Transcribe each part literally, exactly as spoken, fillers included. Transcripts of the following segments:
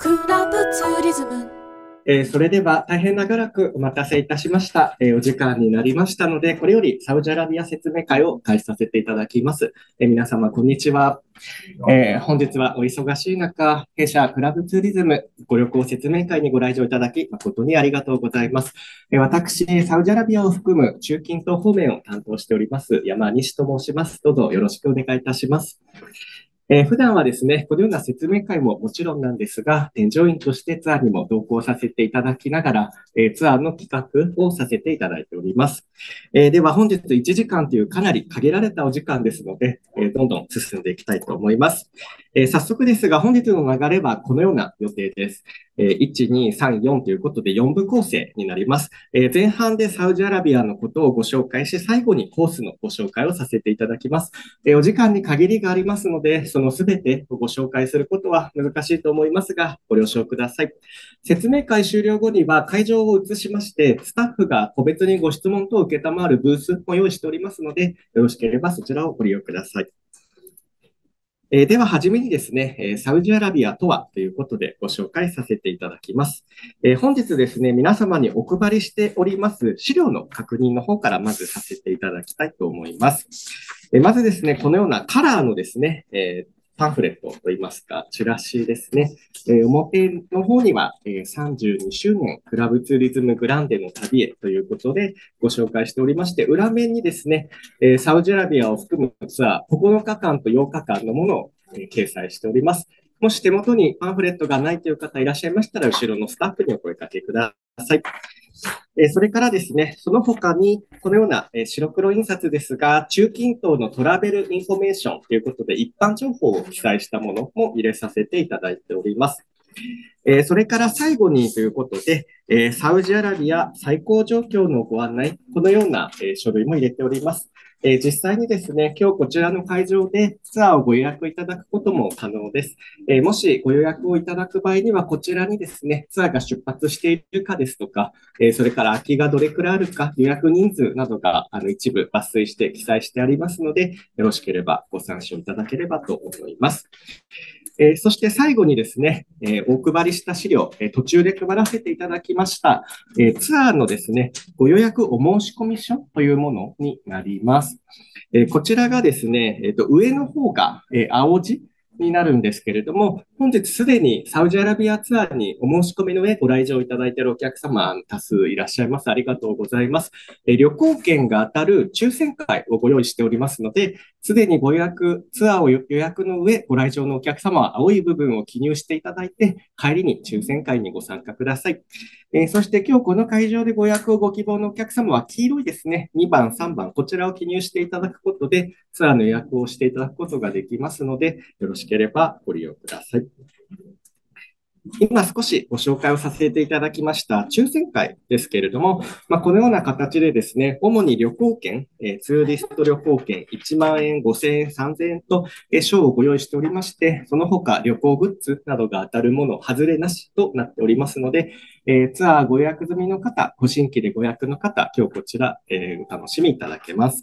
クラブツーリズム。 えーそれでは大変長らくお待たせいたしました。えーお時間になりましたので、これよりサウジアラビア説明会を開始させていただきます。えー皆様、こんにちは。えー本日はお忙しい中、弊社クラブツーリズムご旅行説明会にご来場いただき、誠にありがとうございます。えー私、サウジアラビアを含む中近東方面を担当しております、山西と申します。どうぞよろしくお願いいたします。えー普段はですね、このような説明会ももちろんなんですが、添乗員としてツアーにも同行させていただきながら、えーツアーの企画をさせていただいております。えーでは本日いちじかんというかなり限られたお時間ですので、えーどんどん進んでいきたいと思います。えー早速ですが、本日の流れはこのような予定です。えーいち、に、さん、よんということでよん部構成になります。えー前半でサウジアラビアのことをご紹介し、最後にコースのご紹介をさせていただきます。えーお時間に限りがありますので、そのすべてご紹介することは難しいと思いますが、ご了承ください。説明会終了後には会場を移しまして、スタッフが個別にご質問等を受けたまるブースも用意しておりますので、よろしければそちらをご利用ください。えーでは、はじめにですね、えーサウジアラビアとはということでご紹介させていただきます。えー本日ですね、皆様にお配りしております資料の確認の方からまずさせていただきたいと思います。えーまずですね、このようなカラーのですね、えーパンフレットといいますか、チラシですね。えー表の方には、えーさんじゅうにしゅうねんクラブツーリズムグランデの旅へということでご紹介しておりまして、裏面にですね、えーサウジアラビアを含むツアーここのかかんとようかかんのものを、えー掲載しております。もし手元にパンフレットがないという方いらっしゃいましたら、後ろのスタッフにお声掛けください。えーそれからですね、その他に、このような、えー白黒印刷ですが、中近東のトラベルインフォメーションということで、一般情報を記載したものも入れさせていただいております。えーそれから最後にということで、えーサウジアラビア最高状況のご案内、このような、えー書類も入れております。えー実際にですね、今日こちらの会場でツアーをご予約いただくことも可能です。えーもしご予約をいただく場合には、こちらにですね、ツアーが出発しているかですとか、えーそれから空きがどれくらいあるか、予約人数などがあの一部抜粋して記載してありますので、よろしければご参照いただければと思います。えーそして最後にですね、えーお配りした資料、えー途中で配らせていただきました、えーツアーのですね、ご予約お申し込み書というものになります。えーこちらがですね、えーと上の方が、えー青字になるんですけれども、本日すでにサウジアラビアツアーにお申し込みの上ご来場いただいているお客様多数いらっしゃいます。ありがとうございます。えー旅行券が当たる抽選会をご用意しておりますので、すでにご予約、ツアーを予約の上、ご来場のお客様は青い部分を記入していただいて、帰りに抽選会にご参加ください。えーそして今日この会場でご予約をご希望のお客様は黄色いですね、にばん、さんばん、こちらを記入していただくことで、ツアーの予約をしていただくことができますので、よろしければご利用ください。今少しご紹介をさせていただきました抽選会ですけれども、まあ、このような形でですね、主に旅行券、えーツーリスト旅行券いちまんえん、ごせんえん、さんぜんえんと、えー賞をご用意しておりまして、その他旅行グッズなどが当たるもの、外れなしとなっておりますので、えーツアーご予約済みの方、ご新規でご予約の方、今日こちら、えーお楽しみいただけます。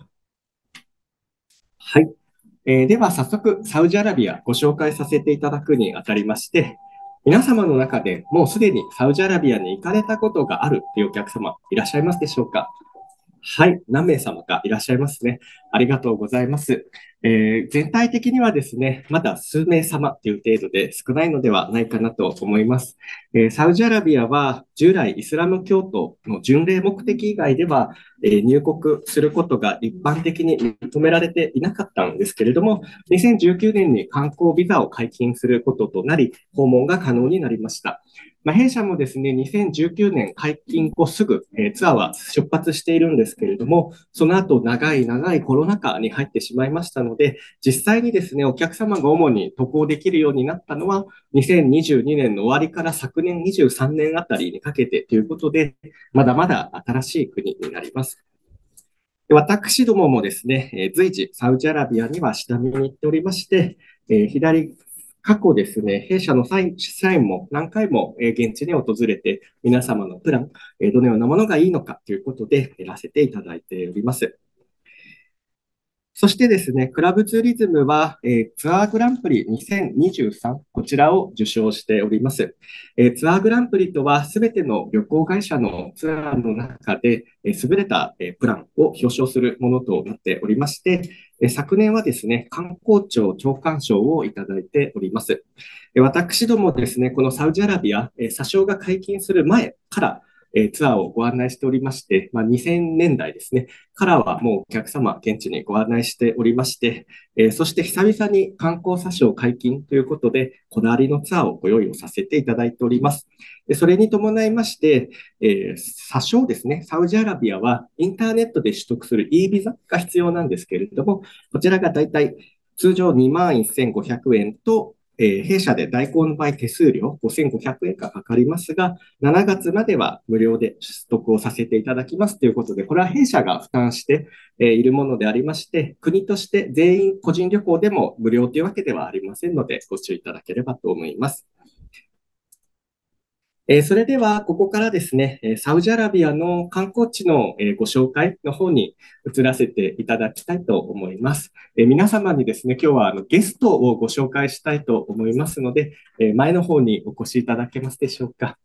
はい。えーでは早速、サウジアラビアご紹介させていただくにあたりまして、皆様の中でもうすでにサウジアラビアに行かれたことがあるというお客様いらっしゃいますでしょうか？はい、何名様かいらっしゃいますね。ありがとうございます。えー全体的にはですね、まだ数名様という程度で少ないのではないかなと思います。えーサウジアラビアは従来イスラム教徒の巡礼目的以外では、えー入国することが一般的に認められていなかったんですけれども、にせんじゅうきゅうねんに観光ビザを解禁することとなり、訪問が可能になりました。まあ、弊社もですね、にせんじゅうきゅうねん解禁後すぐ、えーツアーは出発しているんですけれども、その後長い長いコロナ禍に入ってしまいましたので、実際にですね、お客様が主に渡航できるようになったのは、にせんにじゅうにねんの終わりから昨年にじゅうさんねんあたりにかけてということで、まだまだ新しい国になります。私どももですね、えー随時サウジアラビアには下見に行っておりまして、えー左、過去ですね、弊社の社員社員も何回もえー現地に訪れて、皆様のプラン、えーどのようなものがいいのかということで、やらせていただいております。 そしてですね、クラブツーリズムは、えーツアーグランプリにせんにじゅうさん、こちらを受賞しております。えーツアーグランプリとは、すべての旅行会社のツアーの中で、えー優れた、えープランを表彰するものとなっておりまして、えー昨年はですね、観光庁長官賞をいただいております。えー私どもですね、このサウジアラビア、えー査証が解禁する前から、えーツアーをご案内しておりまして、まあ、にせんねんだいですね、からはもうお客様、現地にご案内しておりまして、えーそして久々に観光詐称解禁ということで、こだわりのツアーをご用意をさせていただいております。でそれに伴いまして、えー、詐称ですね、サウジアラビアはインターネットで取得する e ビザが必要なんですけれども、こちらがだいたい通常にまんせんごひゃくえんと、えー弊社で代行の場合手数料ごせんごひゃくえんがかかりますが、しちがつまでは無料で取得をさせていただきますということで、これは弊社が負担しているものでありまして、国として全員個人旅行でも無料というわけではありませんので、ご注意いただければと思います。えーそれでは、ここからですね、えーサウジアラビアの観光地のえーご紹介の方に移らせていただきたいと思います。えー皆様にですね、今日はあのゲストをご紹介したいと思いますので、えー前の方にお越しいただけますでしょうか。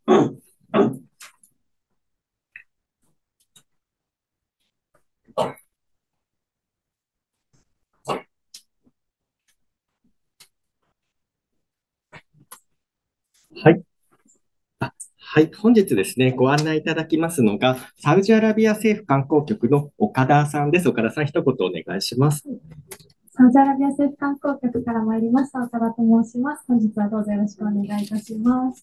はい。あはい。本日ですね、ご案内いただきますのが、サウジアラビア政府観光局の岡田さんです。岡田さん、一言お願いします。 サウジアラビア政府観光局から参りました、岡田と申します。本日はどうぞよろしくお願いいたします。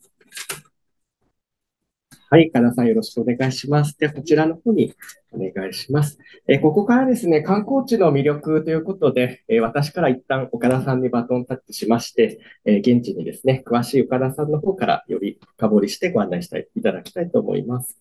はい、岡田さんよろしくお願いします。では、こちらの方にお願いします。えーここからですね、観光地の魅力ということで、えー私から一旦岡田さんにバトンタッチしまして、えー現地にですね、詳しい岡田さんの方からより深掘りしてご案内したい、いただきたいと思います。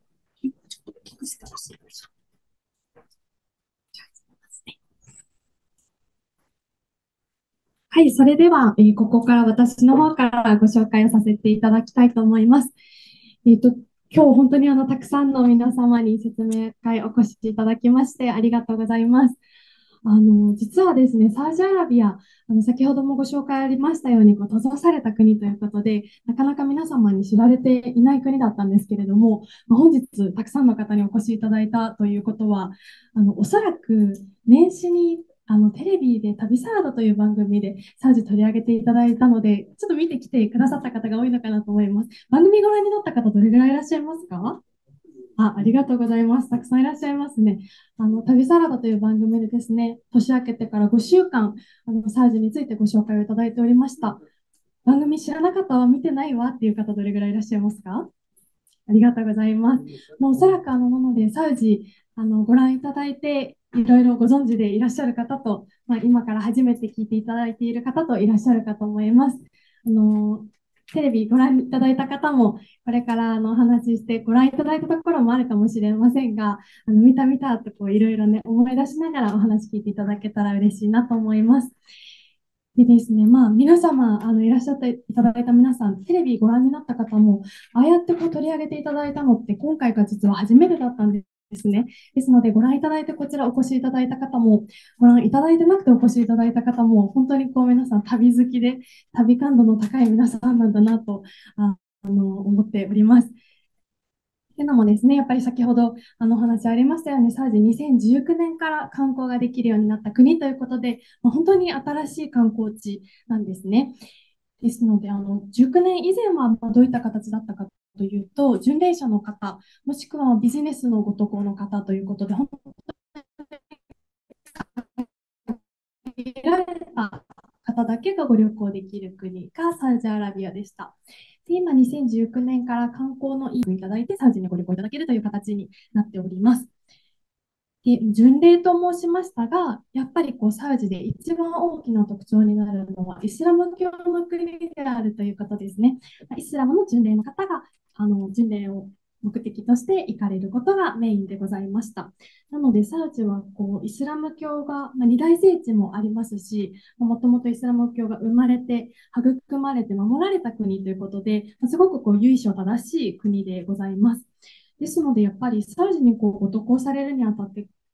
はい、それでは、えーここから私の方からご紹介をさせていただきたいと思います。えっと、今日本当にあのたくさんの皆様に説明会お越しいただきましてありがとうございます。あの実はですね、サウジアラビア、あの先ほどもご紹介ありましたようにこう閉ざされた国ということで、なかなか皆様に知られていない国だったんですけれども、まあ本日たくさんの方にお越しいただいたということは、あのおそらく年始にあのテレビで旅サラダという番組でサウジ取り上げていただいたので、ちょっと見てきてくださった方が多いのかなと思います。番組ご覧になった方、どれぐらいいらっしゃいますか？あ、ありがとうございます。たくさんいらっしゃいますね。あの、旅サラダという番組でですね、年明けてからごしゅうかん、あの、サウジについてご紹介をいただいておりました。番組知らなかったわ、見てないわっていう方、どれぐらいいらっしゃいますか？ありがとうございます。もうおそらくあの、なので、サウジ、あの、ご覧いただいて、いろいろご存知でいらっしゃる方と、まあ、今から初めて聞いていただいている方といらっしゃるかと思います。あの、テレビご覧いただいた方も、これからあのお話ししてご覧いただいたところもあるかもしれませんが、あの見た見たってこういろいろね、思い出しながらお話聞いていただけたら嬉しいなと思います。でですね、まあ、皆様、あのいらっしゃっていただいた皆さん、テレビご覧になった方も、ああやってこう取り上げていただいたのって、今回が実は初めてだったんですね。ですので、ご覧いただいて、こちらお越しいただいた方も、ご覧いただいてなくてお越しいただいた方も、本当にこう皆さん、旅好きで、旅感度の高い皆さんなんだなとああの思っております。というのもですね、やっぱり先ほどあのお話ありましたように、サウジにせんじゅうきゅうねんから観光ができるようになった国ということで、まあ、本当に新しい観光地なんですね。ですので、あのじゅうきゅうねん以前はまあどういった形だったかというと、巡礼者の方、もしくはビジネスのご渡航の方ということで、本限られた方だけがご旅行できる国がサウジアラビアでした。で今、にせんじゅうきゅうねんから観光のいい国いただいて、サウジにご旅行いただけるという形になっております。で巡礼と申しましたが、やっぱりこうサウジで一番大きな特徴になるのは、イスラム教の国であるということですね。イスラムの巡礼の方があの巡礼を目的として行かれることがメインでございました。なので、サウジはこうイスラム教が、まあ、二大聖地もありますし、もともとイスラム教が生まれて、育まれて、守られた国ということで、すごくこう由緒正しい国でございます。ですので、やっぱりサウジにこうご渡航されるにあたって、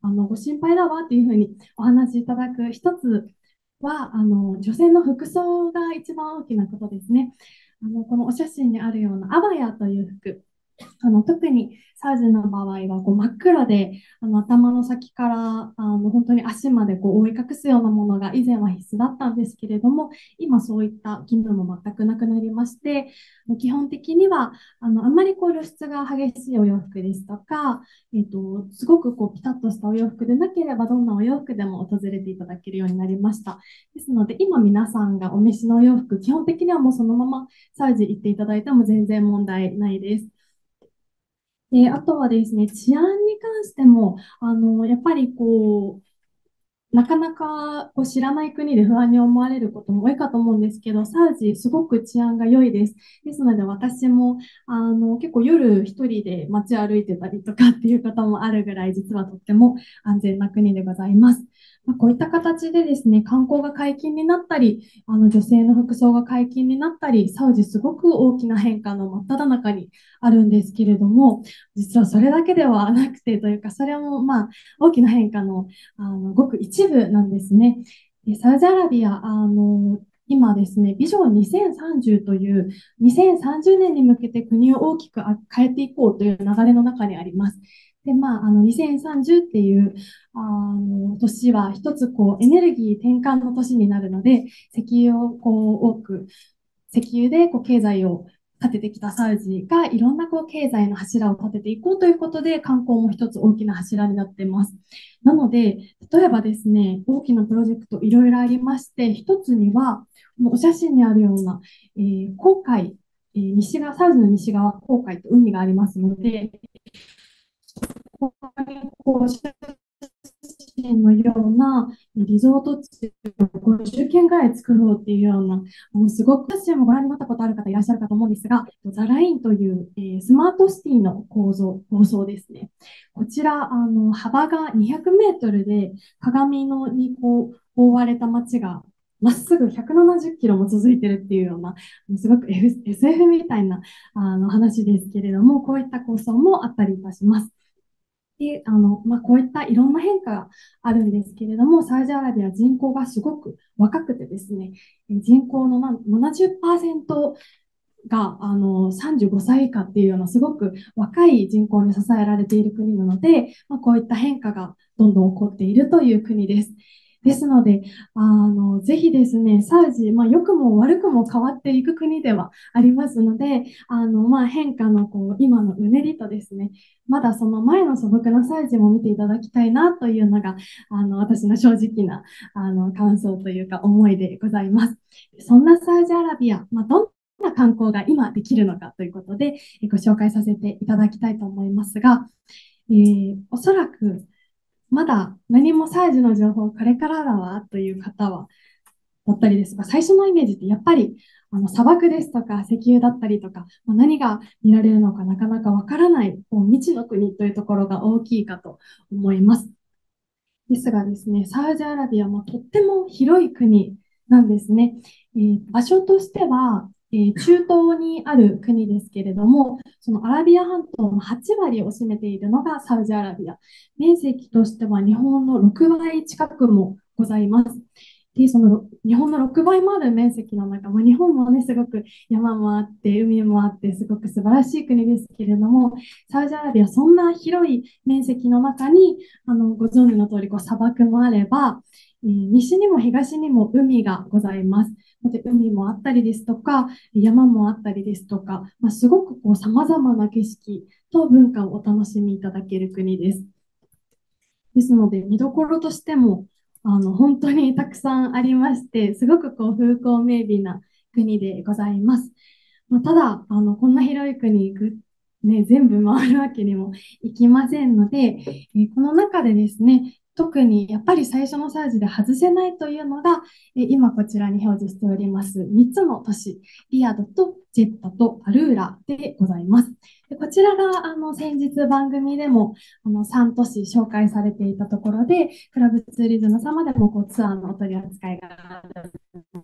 あのご心配だわっていうふうにお話しいただく一つは、あの女性の服装が一番大きなことですね。あのこのお写真にあるようなアバヤという服、あの特にサウジの場合はこう真っ黒で、あの頭の先からあの本当に足までこう覆い隠すようなものが以前は必須だったんですけれども、今そういった義務も全くなくなりまして、基本的にはあのあんまりこう露出が激しいお洋服ですとか、えーと、すごくこうピタッとしたお洋服でなければどんなお洋服でも訪れていただけるようになりました。ですので今皆さんがお召しのお洋服、基本的にはもうそのままサウジ行っていただいても全然問題ないです。で、あとはですね、治安に関しても、あの、やっぱりこう、なかなかこう知らない国で不安に思われることも多いかと思うんですけど、サウジ、すごく治安が良いです。ですので、私もあの結構夜一人で街歩いてたりとかっていう方もあるぐらい、実はとっても安全な国でございます。まあ、こういった形でですね、観光が解禁になったり、あの女性の服装が解禁になったり、サウジすごく大きな変化の真っ只中にあるんですけれども、実はそれだけではなくてというか、それもまあ大きな変化の、あのごく一部なんですね。でサウジアラビア、あの今ですね、ビジョンにせんさんじゅうというにせんさんじゅうねんに向けて国を大きく変えていこうという流れの中にあります。で、まあ、あのにせんさんじゅうっていうあの年は一つこうエネルギー転換の年になるので、石油をこう多く、石油でこう経済を立ててきたサウジがいろんなこう経済の柱を立てていこうということで、観光も一つ大きな柱になっています。なので、例えばですね、大きなプロジェクトいろいろありまして、一つには、このお写真にあるような、えー、紅海、えー西側、サウジの西側、紅海と海がありますので、ここにのようなリゾート地をごじゅっけんぐらい作ろうっていうような、もうすごく私もご覧になったことある方いらっしゃるかと思うんですが、ザラインという、えースマートシティの構造、構想ですね。こちら、あの幅がにひゃくメートルで鏡のにこう覆われた街がまっすぐひゃくななじゅっキロも続いてるっていうような、すごく エスエフ みたいなあの話ですけれども、こういった構想もあったりいたします。で、あの、まあ、こういったいろんな変化があるんですけれども、サウジアラビア人口がすごく若くてですね、人口のななじゅっパーセントがあのさんじゅうごさい以下っていうようなすごく若い人口に支えられている国なので、まあ、こういった変化がどんどん起こっているという国です。ですので、あのぜひですね、サウジ、まあ、良くも悪くも変わっていく国ではありますので、あのまあ、変化のこう今のうねりとですね、まだその前の素朴なサウジも見ていただきたいなというのが、あの私の正直なあの感想というか思いでございます。そんなサウジアラビア、まあ、どんな観光が今できるのかということでご紹介させていただきたいと思いますが、えー、おそらくまだ何もサウジの情報これからだわという方はだったりですが、最初のイメージってやっぱりあの砂漠ですとか石油だったりとか、まあ、何が見られるのかなかなかわからないこう未知の国というところが大きいかと思います。ですがですね、サウジアラビアもとっても広い国なんですね。えー場所としては、えー中東にある国ですけれども、そのアラビア半島のはち割を占めているのがサウジアラビア。面積としては日本のろくばい近くもございます。で、その日本のろくばいもある面積の中、まあ、日本もね、すごく山もあって、海もあって、すごく素晴らしい国ですけれども、サウジアラビア、そんな広い面積の中に、あのご存知の通りこり砂漠もあれば、えー西にも東にも海がございます。で海もあったりですとか、山もあったりですとか、まあ、すごくこう様々な景色と文化をお楽しみいただける国です。ですので、見どころとしても、あの、本当にたくさんありまして、すごくこう風光明媚な国でございます。まあ、ただ、あの、こんな広い国ぐ、ね、全部回るわけにもいきませんので、えーこの中でですね、特にやっぱり最初のサージで外せないというのが、えー今こちらに表示しておりますみっつの都市、リヤドとジェッタとアルーラでございます。でこちらがあの先日番組でもあのさん都市紹介されていたところで、クラブツーリズム様でもこうツアーのお取り扱いがある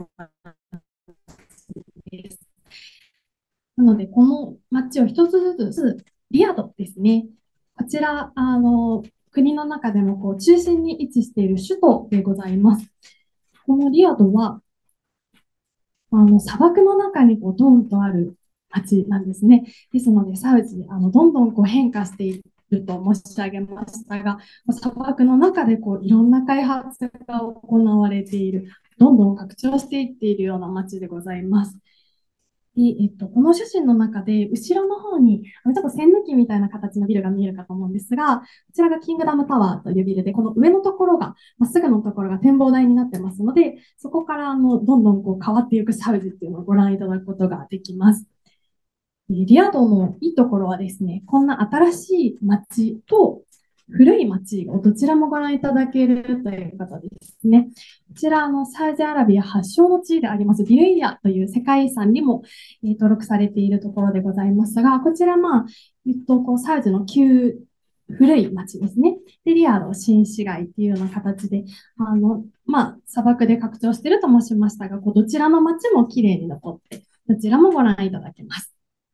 んです。なので、この街を一つずつ、リヤドですね。こちら、あの、 国の中でもこう中心に位置している首都でございます。このリヤドはあの砂漠の中にこうドンとある町なんですね。ですので、サウジ、あのどんどんこう変化していると申し上げましたが、砂漠の中でこういろんな開発が行われている、どんどん拡張していっているような町でございます。で、えっと、この写真の中で、後ろの方に、あのちょっと線抜きみたいな形のビルが見えるかと思うんですが、こちらがキングダムタワーというビルで、この上のところが、まっすぐのところが展望台になってますので、そこからあのどんどんこう変わっていくサウジっていうのをご覧いただくことができます。リヤドのいいところはですね、こんな新しい街と古い街をどちらもご覧いただけるということですね。こちらのサウジアラビア発祥の地でありますディルイヤという世界遺産にも、えー登録されているところでございますが、こちら、まあ、えっと、こうサウジの旧古い町ですね。で、リヤド新市街っていうような形で、あの、まあ、砂漠で拡張していると申しましたが、こうどちらの町も綺麗に残って、どちらもご覧いただけます。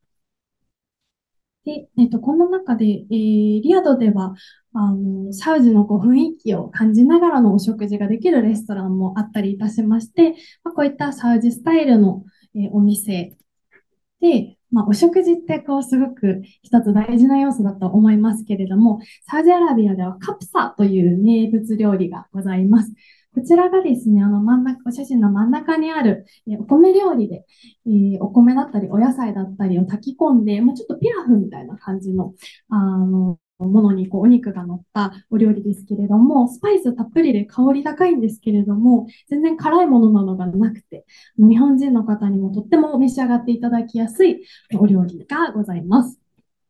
で、えっと、この中で、えーリヤドでは、あの、サウジのこう雰囲気を感じながらのお食事ができるレストランもあったりいたしまして、まあ、こういったサウジスタイルの、えーお店で、まあ、お食事ってこうすごく一つ大事な要素だと思いますけれども、サウジアラビアではカプサという名物料理がございます。こちらがですね、あの真ん中、お写真の真ん中にあるえお米料理で、えーお米だったりお野菜だったりを炊き込んで、まあ、ちょっとピラフみたいな感じの、あの、ものにこうお肉が乗ったお料理ですけれども、スパイスたっぷりで香り高いんですけれども、全然辛いものなのがなくて、日本人の方にもとっても召し上がっていただきやすいお料理がございます。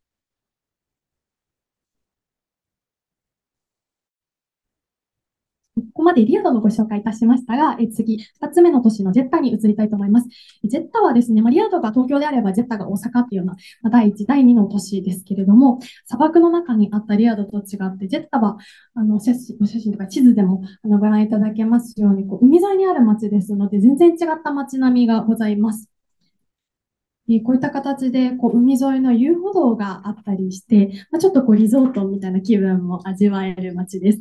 ここまでリヤドのご紹介いたしましたが、え次、ふたつめの都市のジェッタに移りたいと思います。ジェッタはですね、まあ、リヤドが東京であれば、ジェッタが大阪っていうような、まあ、だいいち、だいにの都市ですけれども、砂漠の中にあったリヤドと違って、ジェッタはあの写真お写真とか地図でもあのご覧いただけますように、こう海沿いにある街ですので、全然違った街並みがございます。えこういった形でこう海沿いの遊歩道があったりして、まあ、ちょっとこうリゾートみたいな気分も味わえる街です。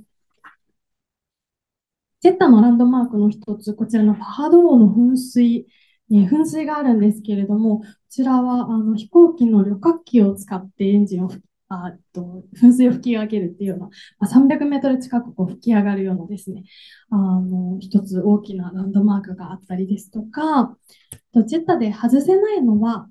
ジェッタのランドマークの一つ、こちらのファハド号の噴水、えー噴水があるんですけれども、こちらはあの飛行機の旅客機を使ってエンジンを吹きあっと噴水を吹き上げるっていうような、まあ、さんびゃくメートル近くこう吹き上がるようなですね、あの一つ大きなランドマークがあったりですとか、とジェッタで外せないのは、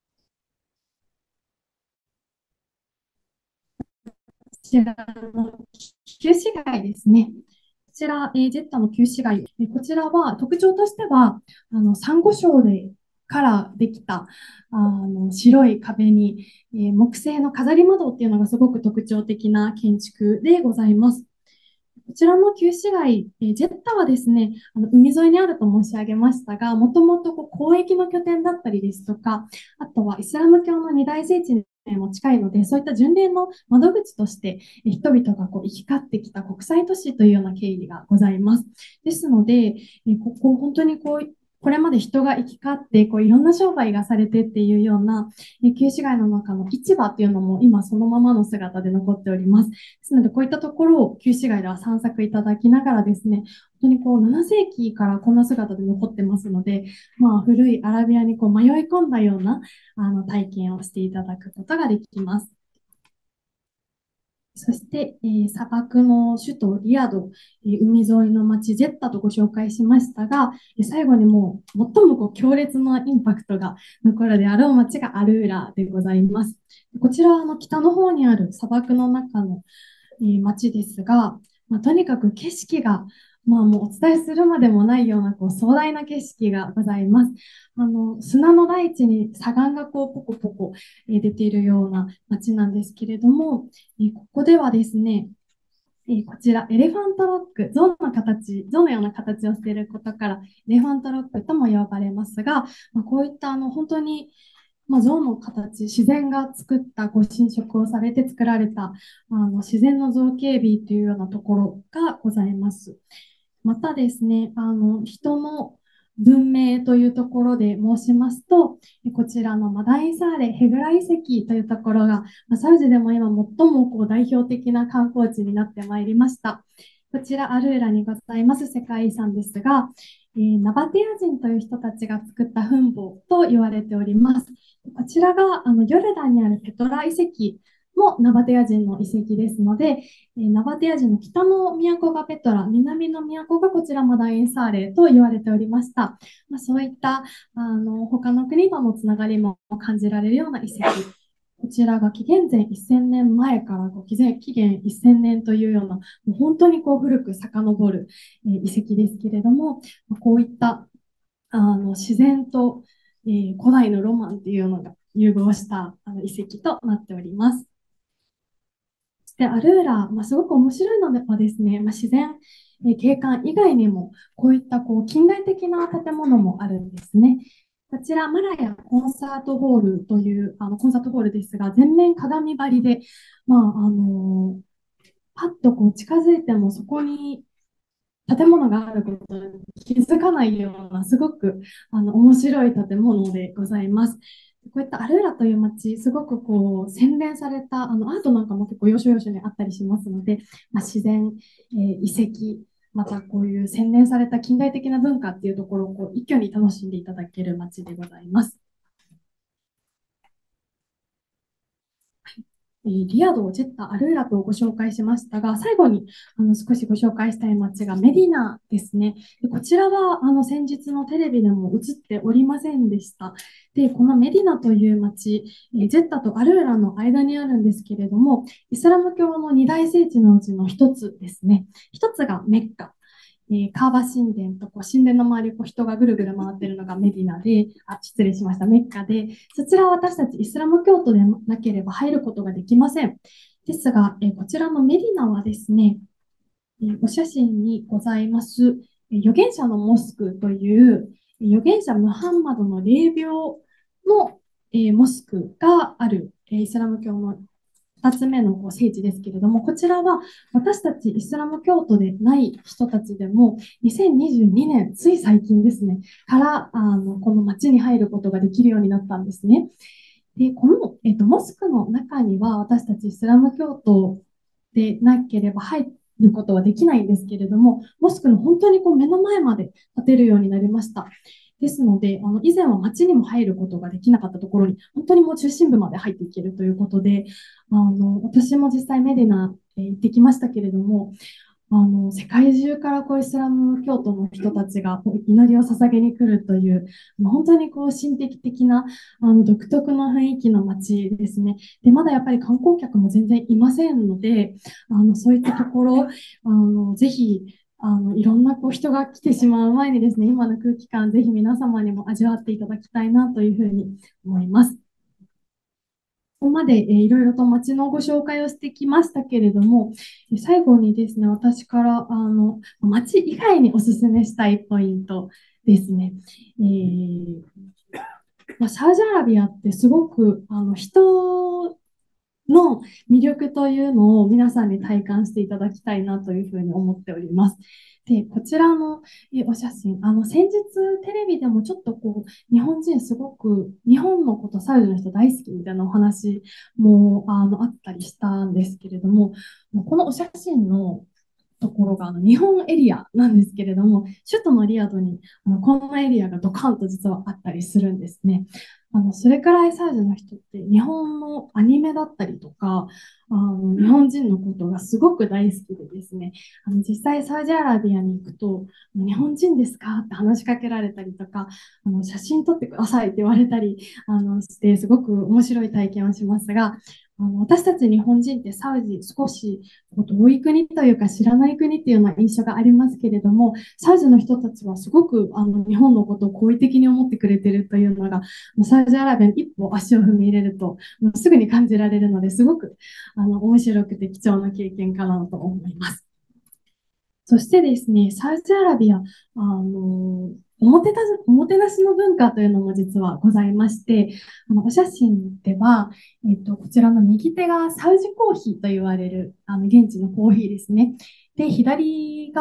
こちらの旧市街ですね。こちら、えージェッタの旧市街、えーこちらは特徴としては、あの、サンゴ礁でからできたあの白い壁に、えー木製の飾り窓っていうのがすごく特徴的な建築でございます。こちらの旧市街、えージェッタはですね、あの海沿いにあると申し上げましたが、もともとこう交易の拠点だったりですとか、あとはイスラム教の二大聖地にも近いので、そういった巡礼の窓口としてえー人々がこう行き交ってきた国際都市というような経緯がございます。ですので、えーここ本当にこうこれまで人が行き交ってこういろんな商売がされてっていうようなえー旧市街の中の市場っていうのも今そのままの姿で残っております。ですので、こういったところを旧市街では散策いただきながらですね、本当にこうなな世紀からこんな姿で残ってますので、まあ、古いアラビアにこう迷い込んだようなあの体験をしていただくことができます。そして、えー砂漠の首都リヤド、えー海沿いの町ジェッタとご紹介しましたが、えー最後にもう最もこう強烈なインパクトが残るであろう町がアルーラでございます。こちらはあの北の方にある砂漠の中のえー街ですが、まあ、とにかく景色が、まあ、もうお伝えするまでもないようなこう壮大な景色がございます。あの砂の大地に砂岩がこうポコポコ、えー出ているような街なんですけれども、えーここではですね、えーこちらエレファントロック、象の形、象のような形をしていることからエレファントロックとも呼ばれますが、まあ、こういったあの本当にまあ、象の形、自然が作ったご神職をされて作られたあの自然の造形美というようなところがございます。またですね、あの人の文明というところで申しますと、こちらのマダインサーレヘグラ遺跡というところが、サウジでも今最もこう代表的な観光地になってまいりました。こちらアルーラにございます世界遺産ですが、えー、ナバティア人という人たちが作った墳墓と言われております。こちらがあのヨルダンにあるペトラ遺跡もナバテア人の遺跡ですので、えー、ナバテア人の北の都がペトラ、南の都がこちらマダインサーレと言われておりました。まあ、そういったあの他の国とのつながりも感じられるような遺跡。こちらが紀元前せんねんまえからこう紀元紀元せんねんというような、もう本当にこう古く遡る、えー遺跡ですけれども、こういったあの自然と、えー古代のロマンっていうのが融合したあの遺跡となっております。で、アルーラ、まあ、すごく面白いのはですね、まあ、自然、えー景観以外にも、こういったこう近代的な建物もあるんですね。こちら、マラヤコンサートホールというあのコンサートホールですが、全面鏡張りで、まああのパッとこう近づいてもそこに建物があることに気づかないような、すごくあの面白い建物でございます。こういったアルーラという街、すごくこう洗練されたあのアートなんかも結構要所要所にあったりしますので、まあ、自然、えー遺跡、またこういう洗練された近代的な文化っていうところをこう一挙に楽しんでいただける街でございます。えーリヤド、ジェッタ、アルーラとご紹介しましたが、最後にあの少しご紹介したい街がメディナですね。でこちらはあの先日のテレビでも映っておりませんでした。で、このメディナという街、えージェッタとアルーラの間にあるんですけれども、イスラム教の二大聖地のうちの一つですね。一つがメッカ。えーカーバ神殿とこう神殿の周りをこう人がぐるぐる回っているのがメディナで、あ、失礼しました、メッカで、そちらは私たちイスラム教徒でなければ入ることができません。ですが、えーこちらのメディナはですね、えーお写真にございます、えー預言者のモスクという、えー預言者ムハンマドの霊廟の、えーモスクがある、えーイスラム教のふたつめのこう聖地ですけれども、こちらは私たちイスラム教徒でない人たちでも、にせんにじゅうにねん、つい最近ですね、からあのこの町に入ることができるようになったんですね。で、この、えっと、モスクの中には私たちイスラム教徒でなければ入ることはできないんですけれども、モスクの本当にこう目の前まで建てるようになりました。ですので、あの以前は町にも入ることができなかったところに、本当にもう中心部まで入っていけるということで、あの私も実際メディナ、えー行ってきましたけれども、あの世界中からこうイスラム教徒の人たちがこう祈りを捧げに来るという、本当にこう神秘的なあの独特の雰囲気の街ですね。で、まだやっぱり観光客も全然いませんので、あのそういったところ、あのぜひあのいろんなこう人が来てしまう前にですね、今の空気感、ぜひ皆様にも味わっていただきたいなというふうに思います。ここまで、えーいろいろと街のご紹介をしてきましたけれども、えー最後にですね、私からあの街以外にお勧めしたいポイントですね。えーまあ、サウジアラビアってすごくあの人の魅力というのを皆さんに体感していただきたいなというふうに思っております。で、こちらのえお写真、あの先日テレビでもちょっとこう日本人すごく日本のことサウジの人大好きみたいなお話もあのあったりしたんですけれども、このお写真のところがあの日本エリアなんですけれども、首都のリヤドにあのこんなエリアがドカンと実はあったりするんですね。あのそれくらいサウジの人って日本のアニメだったりとか、あの日本人のことがすごく大好きでですね、あの実際サウジアラビアに行くと、日本人ですかって話しかけられたりとか、あの写真撮ってくださいって言われたりあのして、すごく面白い体験をしますが、あの私たち日本人ってサウジ少し遠い国というか知らない国っていうような印象がありますけれども、サウジの人たちはすごくあの日本のことを好意的に思ってくれてるというのが、サウジアラビアに一歩足を踏み入れるとすぐに感じられるので、すごくあの面白くて貴重な経験かなと思います。そしてですね、サウジアラビア、あのおもてたおもてなしの文化というのも実はございまして、あのお写真では、えっと、こちらの右手がサウジコーヒーと言われるあの現地のコーヒーですね。で、左が、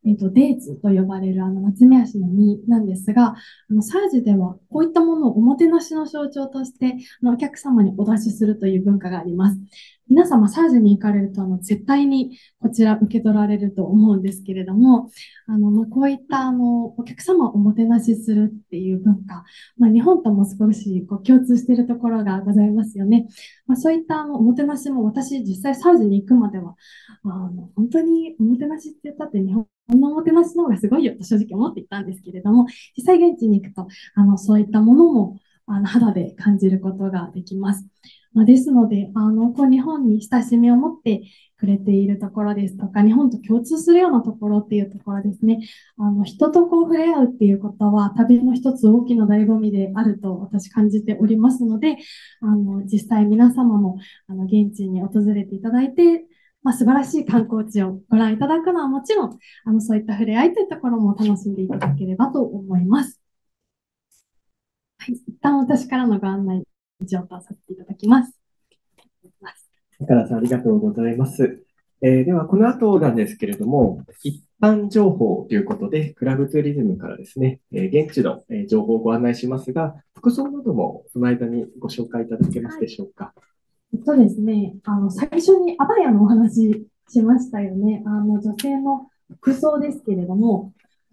えっと、デーツと呼ばれるあのナツメヤシの実なんですが、あのサウジではこういったものをおもてなしの象徴としてあのお客様にお出しするという文化があります。皆様、サウジに行かれるとあの絶対にこちら受け取られると思うんですけれども、あのまあ、こういったあのお客様をおもてなしするっていう文化、まあ、日本とも少しこう共通しているところがございますよね。まあ、そういったあのおもてなしも私、実際サウジに行くまでは、あの本当におもてなしって言ったって日本のおもてなしの方がすごいよと正直思っていたんですけれども、実際現地に行くとあのそういったものもあの肌で感じることができます。まあ、ですので、あのこう日本に親しみを持ってくれているところですとか、日本と共通するようなところっていうところですね。あの人とこう触れ合うっていうことは旅の一つ大きな醍醐味であると私感じておりますので、あの実際皆様もあの現地に訪れていただいて、まあ、素晴らしい観光地をご覧いただくのはもちろん、あのそういった触れ合いというところも楽しんでいただければと思います。はい、一旦私からのご案内以上とさせていただきます。 高田さん、ありがとうございます。えーでは、この後なんですけれども、一般情報ということで、クラブツーリズムからですね、えー現地のえー情報をご案内しますが、服装などもその間にご紹介いただけますでしょうか。 えっとですね、あの最初にアバヤのお話しましたよね。あの女性の服装ですけれども、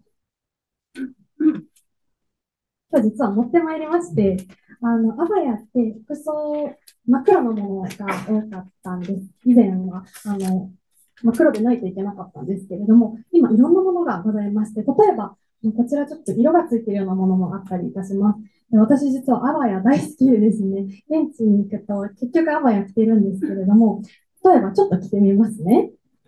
今日実は持ってまいりまして、あのアバヤって服装、真っ黒のものが多かったんです。以前はあの真っ黒でないといけなかったんですけれども、今いろんなものがございまして、例えばこちらちょっと色がついているようなものもあったりいたします。で私実はアバヤ大好きでですね、現地に行くと結局アバヤ着ているんですけれども、例えばちょっと着てみますね。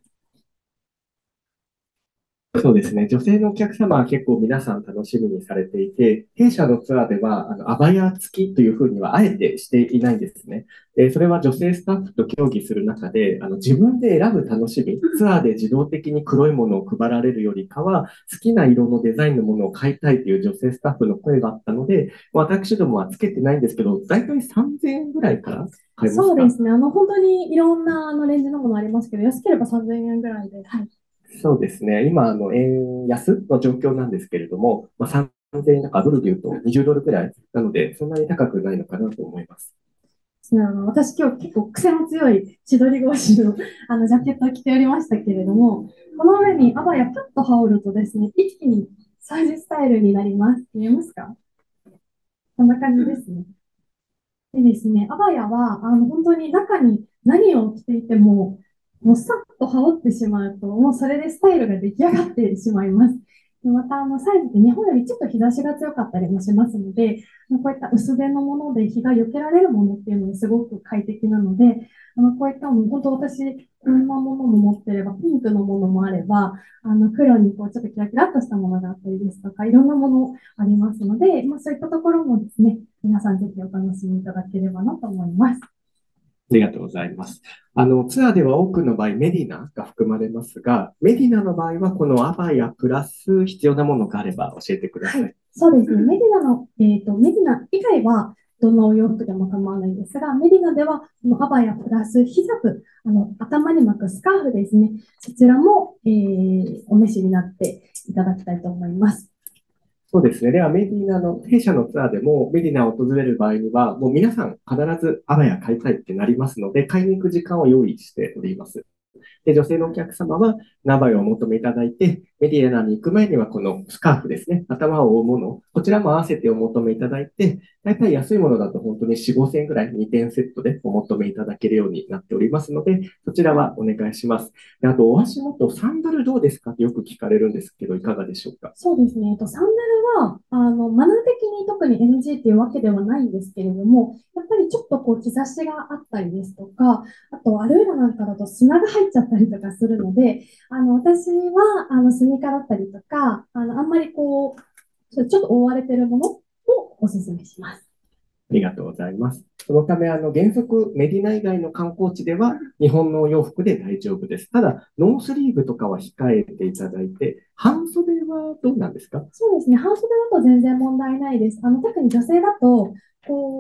そうですね。女性のお客様は結構皆さん楽しみにされていて、弊社のツアーでは、あの、アバヤ付きというふうにはあえてしていないんですね。で、それは女性スタッフと協議する中で、あの、自分で選ぶ楽しみ、ツアーで自動的に黒いものを配られるよりかは、好きな色のデザインのものを買いたいという女性スタッフの声があったので、私どもはつけてないんですけど、だいたいさんぜんえんぐらいから買えますか？ そうですね。あの、本当にいろんなあのレンジのものありますけど、安ければさんぜんえんぐらいで、はい。 そうですね。今、あの、円安の状況なんですけれども、まあ、さんぜんえん、なんかドルで言うとにじゅうドルくらいなので、そんなに高くないのかなと思います。 あの私今日結構癖の強い千鳥格子の、あのジャケットを着ておりましたけれども、この上にアバヤパッと羽織るとですね、一気にサージスタイルになります。見えますか？こんな感じですね。でですね、アバヤはあの本当に中に何を着ていても、もうさっと羽織ってしまうと、もうそれでスタイルが出来上がってしまいます。でまた、あのサイズって日本よりちょっと日差しが強かったりもしますので、こういった薄手のもので日が避けられるものっていうのもすごく快適なので、あのこういったもの、本当私、こんなものも持ってれば、ピンクのものもあれば、あの黒にこうちょっとキラキラっとしたものがあったりですとか、いろんなものありますので、まあ、そういったところもですね、皆さんぜひお楽しみいただければなと思います。 ありがとうございます。あの、ツアーでは多くの場合、メディナが含まれますが、メディナの場合は、このアバヤプラス必要なものがあれば教えてください。はい、 そうですね。メディナの、えっと、メディナ以外は、どのお洋服でも構わないんですが、メディナでは、このアバヤプラスヒジャブ、あの、頭に巻くスカーフですね。そちらも、えー、お召しになっていただきたいと思います。 そうですね。では、メディナの、弊社のツアーでも、メディナを訪れる場合には、もう皆さん必ずアバヤ買いたいってなりますので、買いに行く時間を用意しております。で、女性のお客様は、ナバイをお求めいただいて、メディナに行く前にはこのスカーフですね、頭を覆うもの、こちらも合わせてお求めいただいて、だいたい安いものだと本当によん、ごせん円ぐらいにてんセットでお求めいただけるようになっておりますので、そちらはお願いします。であと、お足元、サンダルどうですかってよく聞かれるんですけど、いかがでしょうか？ そうですね。えっと、サンダルは、あの、マナー的に特に エヌジー っていうわけではないんですけれども、やっぱりちょっとこう、日差しがあったりですとか、あと、アルーラなんかだと砂が入っちゃったりとかするので、あの、私は、あの、スニーカーだったりとか、あの、あんまりこう、ちょっと覆われてるものをお勧めします。 ありがとうございます。そのため、あの、原則、メディナ以外の観光地では、日本のお洋服で大丈夫です。ただ、ノースリーブとかは控えていただいて、半袖はどうなんですか？ そうですね。半袖だと全然問題ないです。あの、特に女性だと、こう、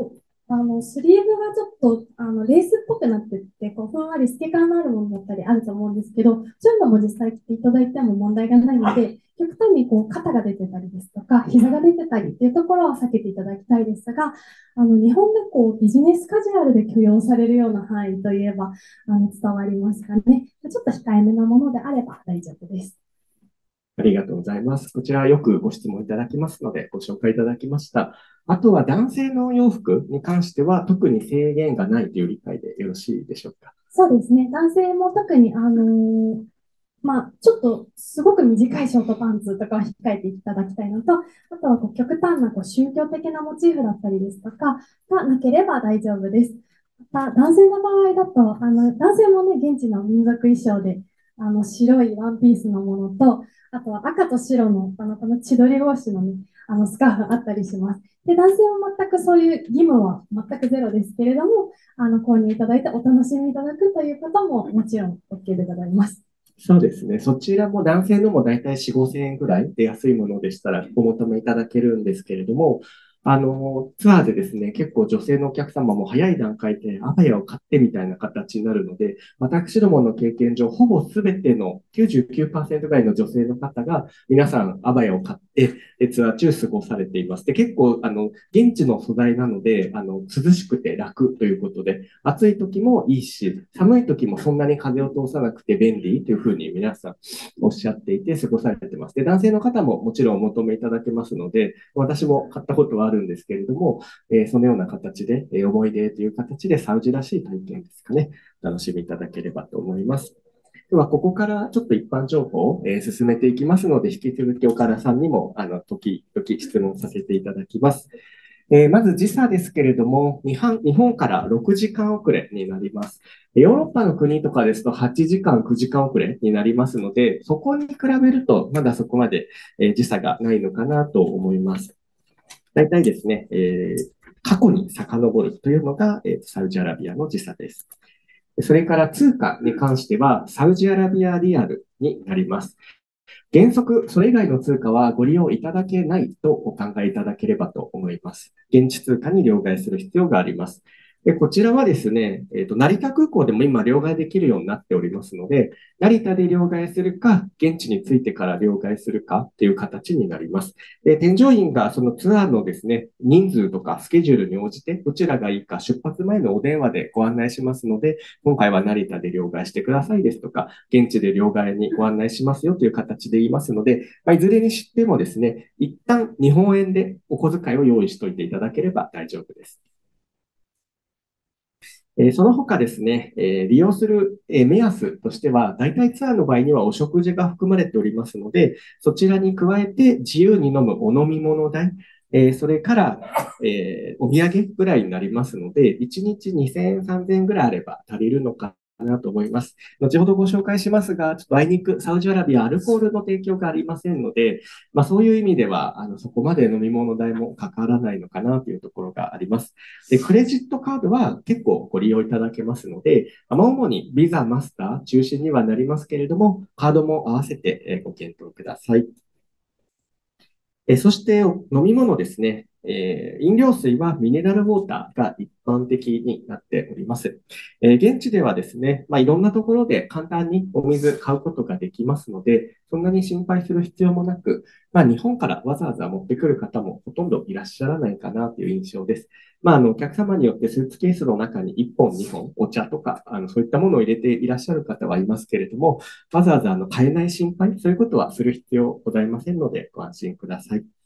あの、スリーブがちょっと、あの、レースっぽくなってって、こう、ふんわり透け感のあるものだったりあると思うんですけど、そういうのも実際着ていただいても問題がないので、極端にこう、肩が出てたりですとか、膝が出てたりっていうところは避けていただきたいですが、あの、日本でこう、ビジネスカジュアルで許容されるような範囲といえば、あの、伝わりますかね。ちょっと控えめなものであれば大丈夫です。 ありがとうございます。こちらよくご質問いただきますので、ご紹介いただきました。あとは男性の洋服に関しては特に制限がないという理解でよろしいでしょうか。 そうですね。男性も特に、あのーまあ、ちょっとすごく短いショートパンツとかは控えていただきたいのと、あとはこう極端なこう宗教的なモチーフだったりですとかがなければ大丈夫です。また、男性の場合だと、あの男性もね、現地の民族衣装であの白いワンピースのものと、あとは赤と白のあのこの千鳥格子の、ね、あのスカーフあったりします。で、男性は全くそういう義務は全くゼロですけれども、あの購入いただいてお楽しみいただくということももちろん OK でございます。 そうですね。そちらも男性のもだいたいよん、ごせんえんぐらいで安いものでしたらお求めいただけるんですけれども、あの、ツアーでですね、結構女性のお客様も早い段階でアバヤを買ってみたいな形になるので、私どもの経験上、ほぼすべてのきゅうじゅうきゅうパーセントぐらいの女性の方が、皆さんアバヤを買って、ツアー中過ごされています。で、結構、あの、現地の素材なので、あの、涼しくて楽ということで、暑い時もいいし、寒い時もそんなに風を通さなくて便利というふうに皆さんおっしゃっていて過ごされてます。で、男性の方ももちろんお求めいただけますので、私も買ったことはあるんですけれども、えーそのような形で、えー思い出という形でサウジらしい体験ですかね、お楽しみいただければと思います。では、ここからちょっと一般情報を、えー進めていきますので、引き続き岡田さんにも、あの、時々質問させていただきます。えーまず時差ですけれども、日本日本からろくじかん遅れになります。ヨーロッパの国とかですとはちじかん、くじかん遅れになりますので、そこに比べるとまだそこまで、えー時差がないのかなと思います。大体ですね、えー過去に遡るというのが、えーサウジアラビアの時差です。それから通貨に関しては、サウジアラビアリアルになります。原則、それ以外の通貨はご利用いただけないとお考えいただければと思います。現地通貨に両替する必要があります。で、こちらはですね、えっと、成田空港でも今両替できるようになっておりますので、成田で両替するか、現地に着いてから両替するかっていう形になります。で、添乗員がそのツアーのですね、人数とかスケジュールに応じて、どちらがいいか出発前のお電話でご案内しますので、今回は成田で両替してくださいですとか、現地で両替にご案内しますよという形で言いますので、まあ、いずれにしてもですね、一旦日本円でお小遣いを用意しておいていただければ大丈夫です。えーその他ですね、えー利用する、えー目安としては、大体ツアーの場合にはお食事が含まれておりますので、そちらに加えて自由に飲むお飲み物代、えーそれから、えーお土産ぐらいになりますので、いちにちにせんえん、さんぜんえんぐらいあれば足りるのかなと思います。後ほどご紹介しますが、ちょっとあいにくサウジアラビアアルコールの提供がありませんので、まあ、そういう意味では、あのそこまで飲み物代もかからないのかなというところがあります。で、クレジットカードは結構ご利用いただけますので、まあ、主にビザ、マスター中心にはなりますけれども、カードも合わせてえーご検討ください。えそして飲み物ですね。えー飲料水はミネラルウォーターが一般的になっております。えー現地ではですね、まあ、いろんなところで簡単にお水買うことができますので、そんなに心配する必要もなく、まあ、日本からわざわざ持ってくる方もほとんどいらっしゃらないかなという印象です。まあ、あの、お客様によってスーツケースの中にいっぽん、にほん、お茶とか、あの、そういったものを入れていらっしゃる方はいますけれども、わざわざあの買えない心配、そういうことはする必要ございませんので、ご安心ください。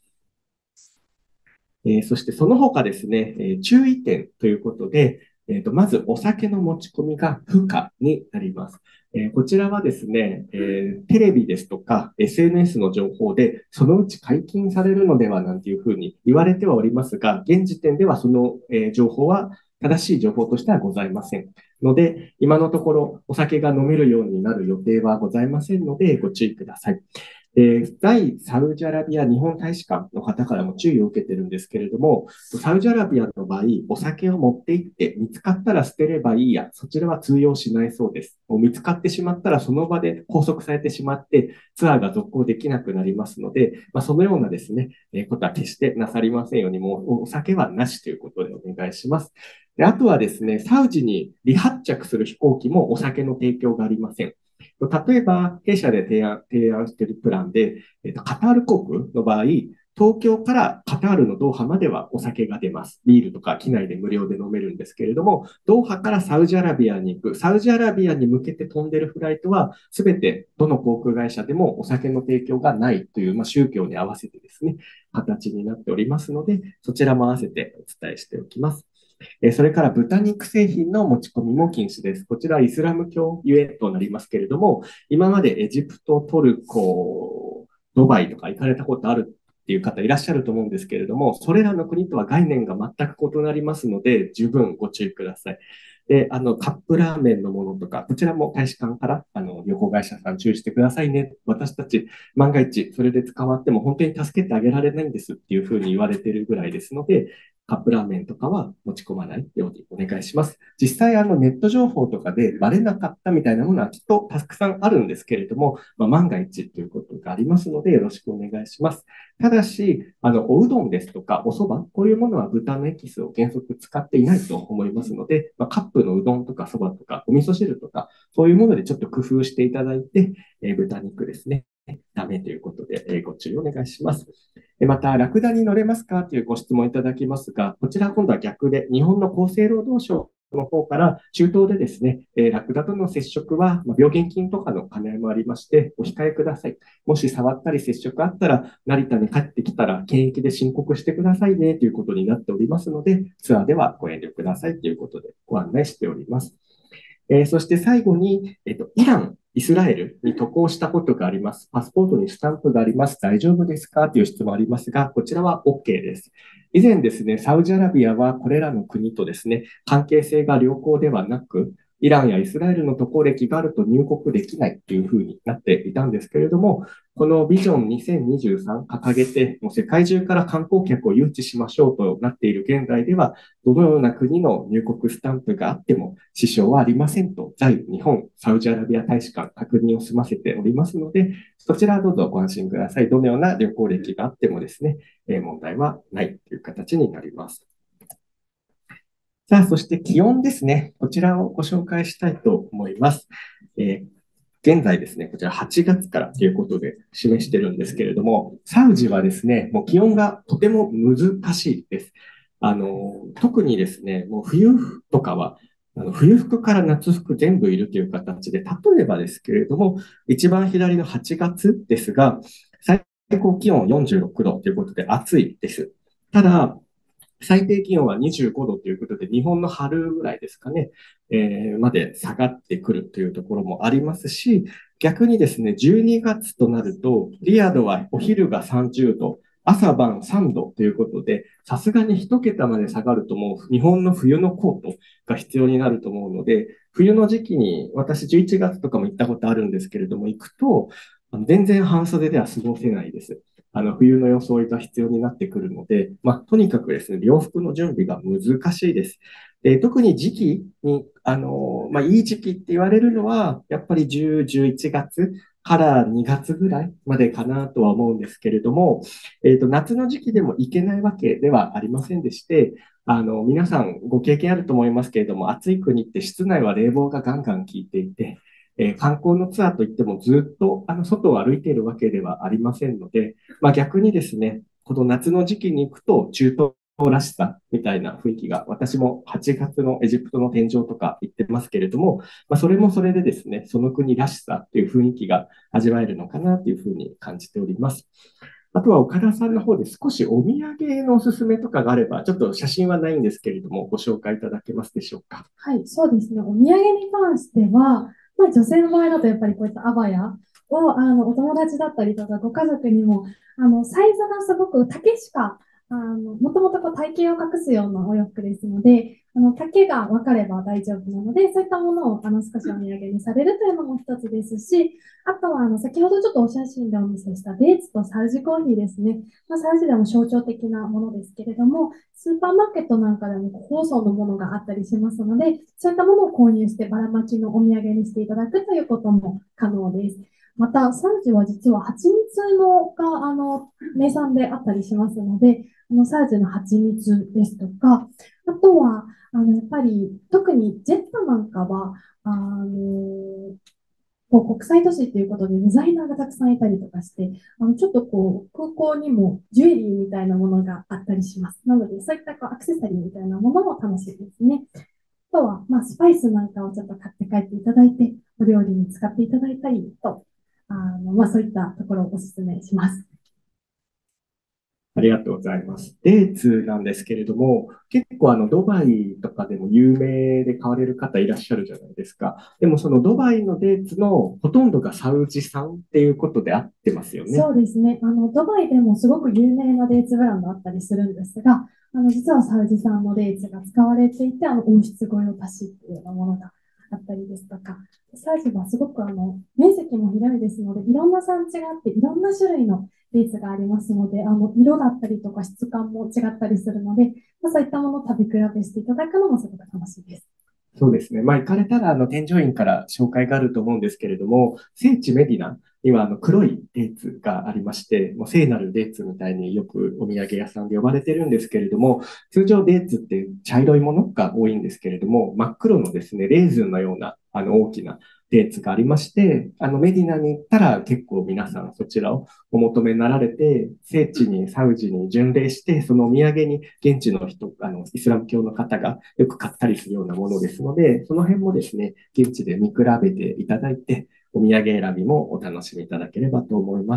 えーそしてその他ですね、えー注意点ということで、えーと、まずお酒の持ち込みが不可になります。えーこちらはですね、えーテレビですとか エスエヌエス の情報で、そのうち解禁されるのではなんていうふうに言われてはおりますが、現時点ではその、えー情報は正しい情報としてはございません。ので、今のところお酒が飲めるようになる予定はございませんので、ご注意ください。 で、在サウジアラビア日本大使館の方からも注意を受けてるんですけれども、サウジアラビアの場合、お酒を持って行って見つかったら捨てればいいや、そちらは通用しないそうです。もう見つかってしまったらその場で拘束されてしまって、ツアーが続行できなくなりますので、まあ、そのようなですね、えーことは決してなさりませんように、もうお酒はなしということでお願いします。で、あとはですね、サウジに離発着する飛行機もお酒の提供がありません。例えば、弊社で提案、提案しているプランで、えっと、カタール航空の場合、東京からカタールのドーハまではお酒が出ます。ビールとか機内で無料で飲めるんですけれども、ドーハからサウジアラビアに行く、サウジアラビアに向けて飛んでるフライトは、すべてどの航空会社でもお酒の提供がないという、まあ、宗教に合わせてですね、形になっておりますので、そちらも合わせてお伝えしておきます。えそれから豚肉製品の持ち込みも禁止です。こちらはイスラム教ゆえとなりますけれども、今までエジプト、トルコ、ドバイとか行かれたことあるっていう方いらっしゃると思うんですけれども、それらの国とは概念が全く異なりますので、十分ご注意ください。で、あの、カップラーメンのものとか、こちらも大使館から、あの、旅行会社さん注意してくださいね。私たち、万が一、それで捕まっても本当に助けてあげられないんですっていうふうに言われているぐらいですので、カップラーメンとかは持ち込まないようにお願いします。実際、あの、ネット情報とかでバレなかったみたいなものはきっとたくさんあるんですけれども、まあ、万が一ということがありますので、よろしくお願いします。ただし、あの、おうどんですとか、お蕎麦、こういうものは豚のエキスを原則使っていないと思いますので、まあ、カップのうどんとか蕎麦とか、お味噌汁とか、そういうものでちょっと工夫していただいて、えー、豚肉ですね。ダメということで、えー、ご注意お願いします。また、ラクダに乗れますかというご質問いただきますが、こちら今度は逆で、日本の厚生労働省の方から中東でですね、えー、ラクダとの接触は、まあ、病原菌とかの兼ね合いもありまして、お控えください。もし触ったり接触あったら、成田に帰ってきたら、検疫で申告してくださいねということになっておりますので、ツアーではご遠慮くださいということでご案内しております。えー、そして最後に、えっと、イラン、イスラエルに渡航したことがあります。パスポートにスタンプがあります。大丈夫ですかという質問ありますが、こちらは OK です。以前ですね、サウジアラビアはこれらの国とですね、関係性が良好ではなく、イランやイスラエルの渡航歴があると入国できないというふうになっていたんですけれども、このビジョンにせんにじゅうさん掲げて、もう世界中から観光客を誘致しましょうとなっている現在では、どのような国の入国スタンプがあっても支障はありませんと、在日本サウジアラビア大使館確認を済ませておりますので、そちらどうぞご安心ください。どのような旅行歴があってもですね、えー、問題はないという形になります。さあ、そして気温ですね。こちらをご紹介したいと思います。えー現在ですね、こちらはちがつからということで示してるんですけれども、サウジはですね、もう気温がとても難しいです。あの、特にですね、もう冬とかは、あの冬服から夏服全部いるという形で、例えばですけれども、一番左のはちがつですが、最高気温よんじゅうろくどということで暑いです。ただ、最低気温はにじゅうごどということで、日本の春ぐらいですかね、えー、まで下がってくるというところもありますし、逆にですね、じゅうにがつとなると、リヤドはお昼がさんじゅうど、朝晩さんどということで、さすがに一桁まで下がるともう日本の冬のコートが必要になると思うので、冬の時期に私じゅういちがつとかも行ったことあるんですけれども、行くと、全然半袖では過ごせないです。あの、冬の装いが必要になってくるので、まあ、とにかくですね、洋服の準備が難しいです。で、特に時期に、あの、まあ、いい時期って言われるのは、やっぱりじゅう、じゅういちがつからにがつぐらいまでかなとは思うんですけれども、えっと、夏の時期でも行けないわけではありませんでして、あの、皆さんご経験あると思いますけれども、暑い国って室内は冷房がガンガン効いていて、えー、観光のツアーといってもずっとあの外を歩いているわけではありませんので、まあ、逆にですね、この夏の時期に行くと中東らしさみたいな雰囲気が、私もはちがつのエジプトの天井とか行ってますけれども、まあ、それもそれでですね、その国らしさという雰囲気が味わえるのかなというふうに感じております。あとは岡田さんの方で少しお土産のおすすめとかがあれば、ちょっと写真はないんですけれども、ご紹介いただけますでしょうか。 はい、そうですね。お土産に関しては、まあ、女性の場合だとやっぱりこういったアバヤをあのお友達だったりとかご家族にもあのサイズがすごく丈しかあのもともとこう体型を隠すようなお洋服ですので、 あの丈が分かれば大丈夫なので、そういったものをあの少しお土産にされるというのも一つですし、あとはあの先ほどちょっとお写真でお見せしたデーツとサウジコーヒーですね。まあ、サウジでも象徴的なものですけれども、スーパーマーケットなんかでも包装のものがあったりしますので、そういったものを購入してばらまきのお土産にしていただくということも可能です。また、サウジは実は蜂蜜のがあの名産であったりしますので、あのサウジの蜂蜜ですとか、あとはあのやっぱり特にジェットなんかは、あのこう国際都市ということでデザイナーがたくさんいたりとかして、あのちょっとこう空港にもジュエリーみたいなものがあったりします。なので、そういったこうアクセサリーみたいなものも楽しいですね。あとは、まあ、スパイスなんかをちょっと買って帰っていただいて、お料理に使っていただいたりと、あのまあ、そういったところをお勧めします。 ありがとうございます。デーツなんですけれども、結構あのドバイとかでも有名で買われる方いらっしゃるじゃないですか。でもそのドバイのデーツのほとんどがサウジ産っていうことで合ってますよね。 そうですね。あの、ドバイでもすごく有名なデーツブランドあったりするんですが、あの、実はサウジ産のデーツが使われていて、あの、温室御用達っていうようなものがあったりですとか、サウジはすごくあの、面積も広いですので、いろんな産地があって、いろんな種類のデーツがありますので、あの、色だったりとか質感も違ったりするので、まあ、そういったものを食べ比べしていただくのもすごく楽しいです。 そうですね。まあ、行かれたら、あの、添乗員から紹介があると思うんですけれども、聖地メディナには、あの、黒いデーツがありまして、もう聖なるデーツみたいによくお土産屋さんで呼ばれてるんですけれども、通常デーツって茶色いものが多いんですけれども、真っ黒のですね、レーズンのような、あの、大きなデーツがありまして、あの、メディナに行ったら結構皆さんそちらをお求めになられて、聖地にサウジに巡礼して、そのお土産に現地の人、あの、イスラム教の方がよく買ったりするようなものですので、その辺もですね、現地で見比べていただいて、お土産選びもお楽しみいただければと思います。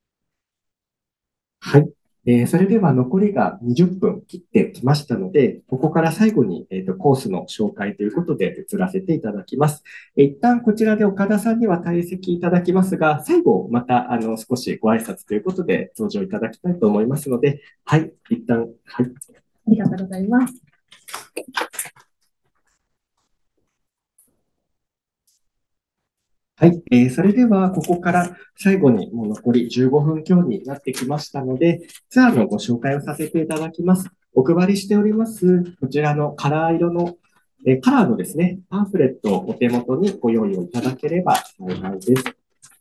はい。えー、それでは残りがにじゅっぷん切ってきましたので、ここから最後に、えーと、コースの紹介ということで移らせていただきます。えー一旦こちらで岡田さんには退席いただきますが、最後またあの少しご挨拶ということで登場いただきたいと思いますので、はい、一旦、はい。 ありがとうございます。 はい、えー、それではここから最後にもう残りじゅうごふん強になってきましたので、ツアーのご紹介をさせていただきます。お配りしております、こちらのカラー色の、えーカラーのですね、パンフレットをお手元にご用意をいただければ幸いです。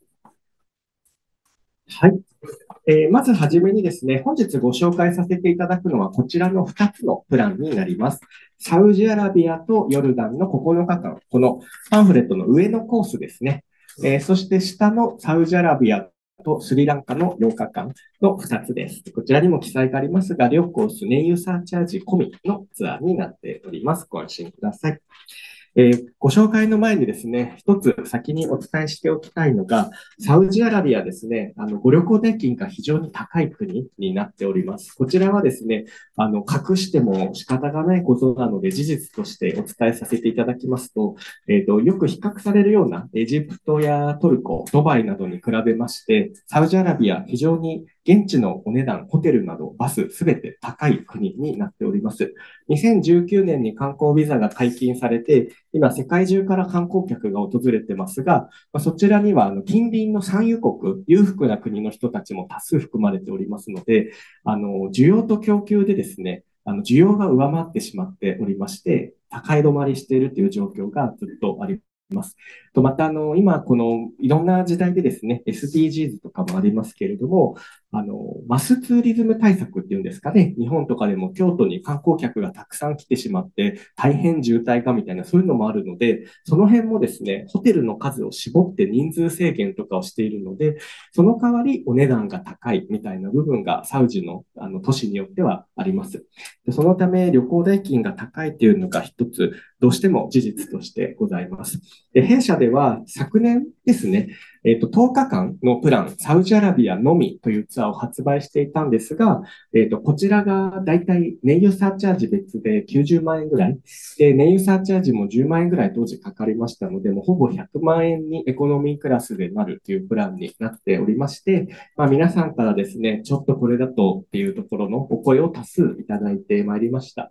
はい。えーまずはじめにですね、本日ご紹介させていただくのはこちらのふたつのプランになります。サウジアラビアとヨルダンのここのかかん、このパンフレットの上のコースですね。えーそして下のサウジアラビアとスリランカのようかかんのふたつです。こちらにも記載がありますが、両コース燃油サーチャージ込みのツアーになっております。ご安心ください。えーご紹介の前にですね、一つ先にお伝えしておきたいのが、サウジアラビアですね、あの、ご旅行代金が非常に高い国になっております。こちらはですね、あの、隠しても仕方がないことなので、事実としてお伝えさせていただきますと、えっと、よく比較されるようなエジプトやトルコ、ドバイなどに比べまして、サウジアラビア非常に現地のお値段、ホテルなどバスすべて高い国になっております。にせんじゅうきゅうねんに観光ビザが解禁されて、今世界中から観光客が訪れてますが、まあ、そちらにはあの近隣の産油国、裕福な国の人たちも多数含まれておりますので、あの、需要と供給でですね、あの、需要が上回ってしまっておりまして、高い止まりしているという状況がずっとあります。と、また、あの、今、この、いろんな時代でですね、エスディージーズ とかもありますけれども、あの、マスツーリズム対策っていうんですかね、日本とかでも京都に観光客がたくさん来てしまって、大変渋滞がみたいな、そういうのもあるので、その辺もですね、ホテルの数を絞って人数制限とかをしているので、その代わりお値段が高いみたいな部分がサウジのあの都市によってはあります。でそのため旅行代金が高いっていうのが一つどうしても事実としてございます。で弊社では昨年ですね、えっと、とおかかんのプラン、サウジアラビアのみというツアーを発売していたんですが、えっと、こちらがだいたい燃油サーチャージ別できゅうじゅうまん円ぐらい、で、燃油サーチャージもじゅうまん円ぐらい当時かかりましたので、もうほぼひゃくまん円にエコノミークラスでなるというプランになっておりまして、まあ皆さんからですね、ちょっとこれだとっていうところのお声を多数いただいてまいりました。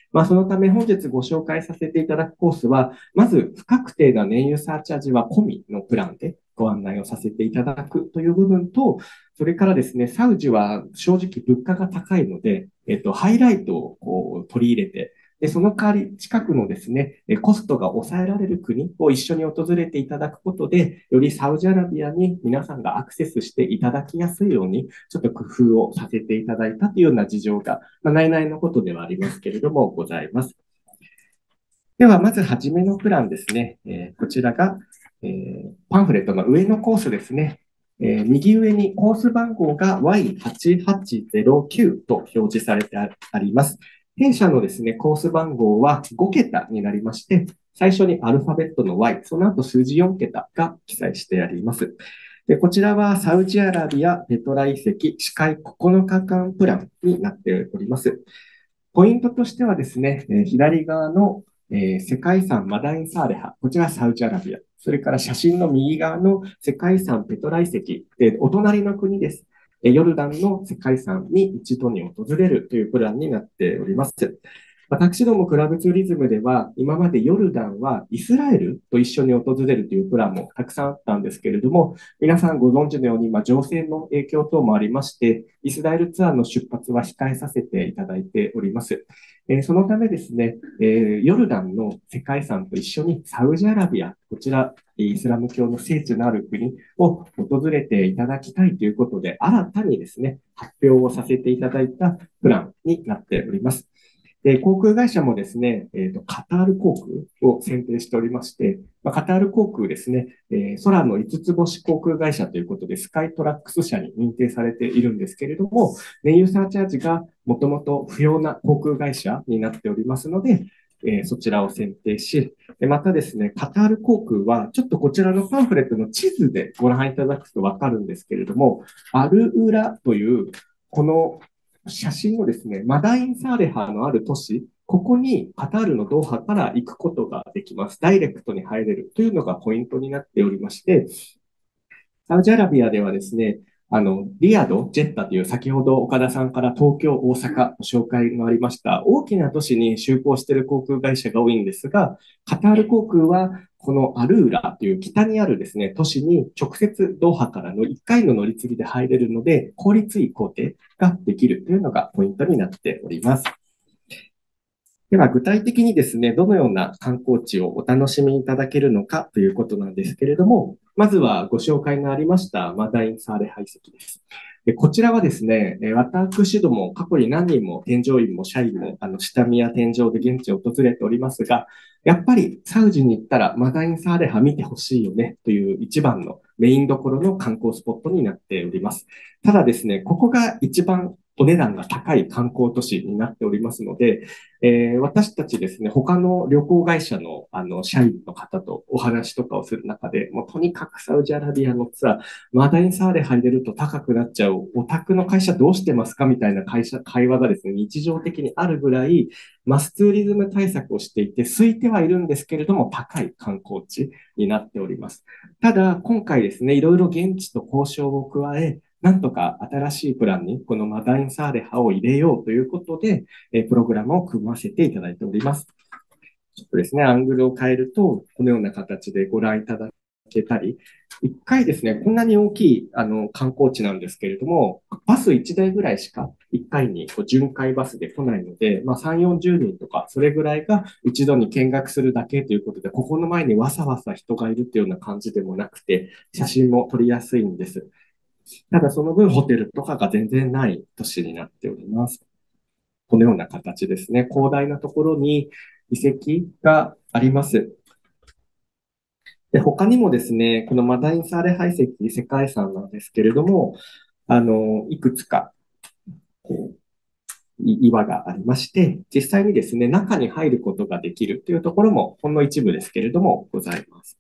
まあ、そのため本日ご紹介させていただくコースは、まず不確定な燃油サーチャージは込みのプランでご案内をさせていただくという部分と、それからですね、サウジは正直物価が高いので、えっと、ハイライトをこう取り入れて、で、その代わり近くのですね、コストが抑えられる国を一緒に訪れていただくことで、よりサウジアラビアに皆さんがアクセスしていただきやすいように、ちょっと工夫をさせていただいたというような事情が、まあ、内々のことではありますけれども、ございます。では、まずはじめのプランですね。えー、こちらが、えー、パンフレットの上のコースですね。えー、右上にコース番号が ワイはちはちゼロきゅう と表示されてあります。弊社のですね、コース番号はご桁になりまして、最初にアルファベットの Y、その後数字よん桁が記載してあります。で、こちらはサウジアラビアペトラ遺跡視界ここのかかんプランになっております。ポイントとしてはですね、左側の世界遺産マダインサーレハ、こちらはサウジアラビア。それから写真の右側の世界遺産ペトラ遺跡、お隣の国です。ヨルダンの世界遺産に一度に訪れるというプランになっております。私どもクラブツーリズムでは、今までヨルダンはイスラエルと一緒に訪れるというプランもたくさんあったんですけれども、皆さんご存知のように、今、情勢の影響等もありまして、イスラエルツアーの出発は控えさせていただいております。えー、そのためですね、えー、ヨルダンの世界遺産と一緒にサウジアラビア、こちら、イスラム教の聖地のある国を訪れていただきたいということで、新たにですね、発表をさせていただいたプランになっております。で、航空会社もですね、えっと、カタール航空を選定しておりまして、まあ、カタール航空ですね、えー、空の五つ星航空会社ということで、スカイトラックス社に認定されているんですけれども、燃油サーチャージがもともと不要な航空会社になっておりますので、えー、そちらを選定し、またですね、カタール航空は、ちょっとこちらのパンフレットの地図でご覧いただくとわかるんですけれども、アルウラという、この写真のですね、マダインサーレハのある都市、ここにカタールのドーハから行くことができます。ダイレクトに入れるというのがポイントになっておりまして、サウジアラビアではですね、あの、リヤド、ジェッタという先ほど岡田さんから東京、大阪ご紹介がありました大きな都市に就航している航空会社が多いんですが、カタール航空はこのアルーラという北にあるですね、都市に直接ドーハからのいっかいの乗り継ぎで入れるので、効率いい工程ができるというのがポイントになっております。では、具体的にですね、どのような観光地をお楽しみいただけるのかということなんですけれども、まずはご紹介がありましたマダインサーレハ遺跡です。でこちらはですね、私ども過去に何人も添乗員も社員もあの下見や添乗で現地を訪れておりますが、やっぱりサウジに行ったらマダインサーレハ見てほしいよねという一番のメインどころの観光スポットになっております。ただですね、ここが一番お値段が高い観光都市になっておりますので、えー、私たちですね、他の旅行会社のあの社員の方とお話とかをする中で、もうとにかくサウジアラビアのツアー、マダインサーレ入れると高くなっちゃう、お宅の会社どうしてますかみたいな会社、会話がですね、日常的にあるぐらい、マスツーリズム対策をしていて、空いてはいるんですけれども、高い観光地になっております。ただ、今回ですね、いろいろ現地と交渉を加え、なんとか新しいプランにこのマダインサーレハを入れようということで、えプログラムを組ませていただいております。ちょっとですね、アングルを変えると、このような形でご覧いただけたり、一回ですね、こんなに大きいあの観光地なんですけれども、バスいちだいぐらいしかいっかいにこう巡回バスで来ないので、まあ、さん、よんじゅうにんとか、それぐらいが一度に見学するだけということで、ここの前にわさわさ人がいるっていうような感じでもなくて、写真も撮りやすいんです。ただその分ホテルとかが全然ない都市になっております。このような形ですね。広大なところに遺跡があります。で、他にもですね、このマダインサーレハ遺跡、世界遺産なんですけれども、あの、いくつか、こう、岩がありまして、実際にですね、中に入ることができるというところも、ほんの一部ですけれども、ございます。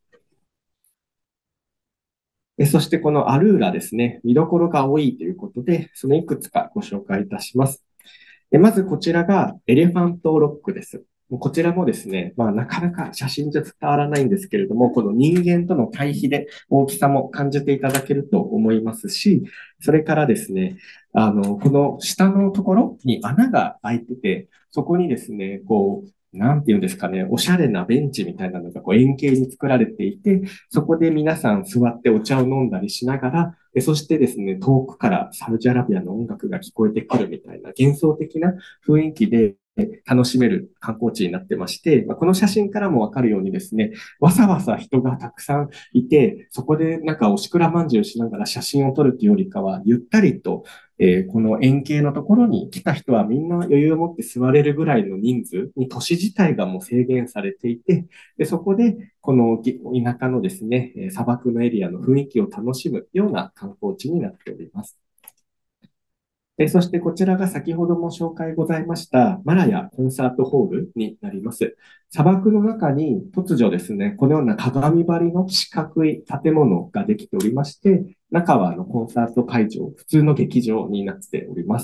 そしてこのアルーラですね、見どころが多いということで、そのいくつかご紹介いたします。まずこちらがエレファントロックです。こちらもですね、まあなかなか写真じゃ伝わらないんですけれども、この人間との対比で大きさも感じていただけると思いますし、それからですね、あの、この下のところに穴が開いてて、 そこにですね、こう、なんていうんですかね、おしゃれなベンチみたいなのがこう円形に作られていて、そこで皆さん座ってお茶を飲んだりしながら、でそしてですね、遠くからサウジアラビアの音楽が聞こえてくるみたいな幻想的な雰囲気で楽しめる観光地になってまして、まあこの写真からもわかるようにですね、わさわさ人がたくさんいて、そこでなんかおしくらまんじゅうしながら写真を撮るというよりかは、ゆったりと、えーこの円形のところに来た人はみんな余裕を持って座れるぐらいの人数に都市自体がもう制限されていて、でそこでこの田舎のですね、砂漠のエリアの雰囲気を楽しむような観光地になっております。えそしてこちらが先ほども紹介ございましたマラヤコンサートホールになります。砂漠の中に突如ですね、このような鏡張りの四角い建物ができておりまして、中はあのコンサート会場、普通の劇場になっております。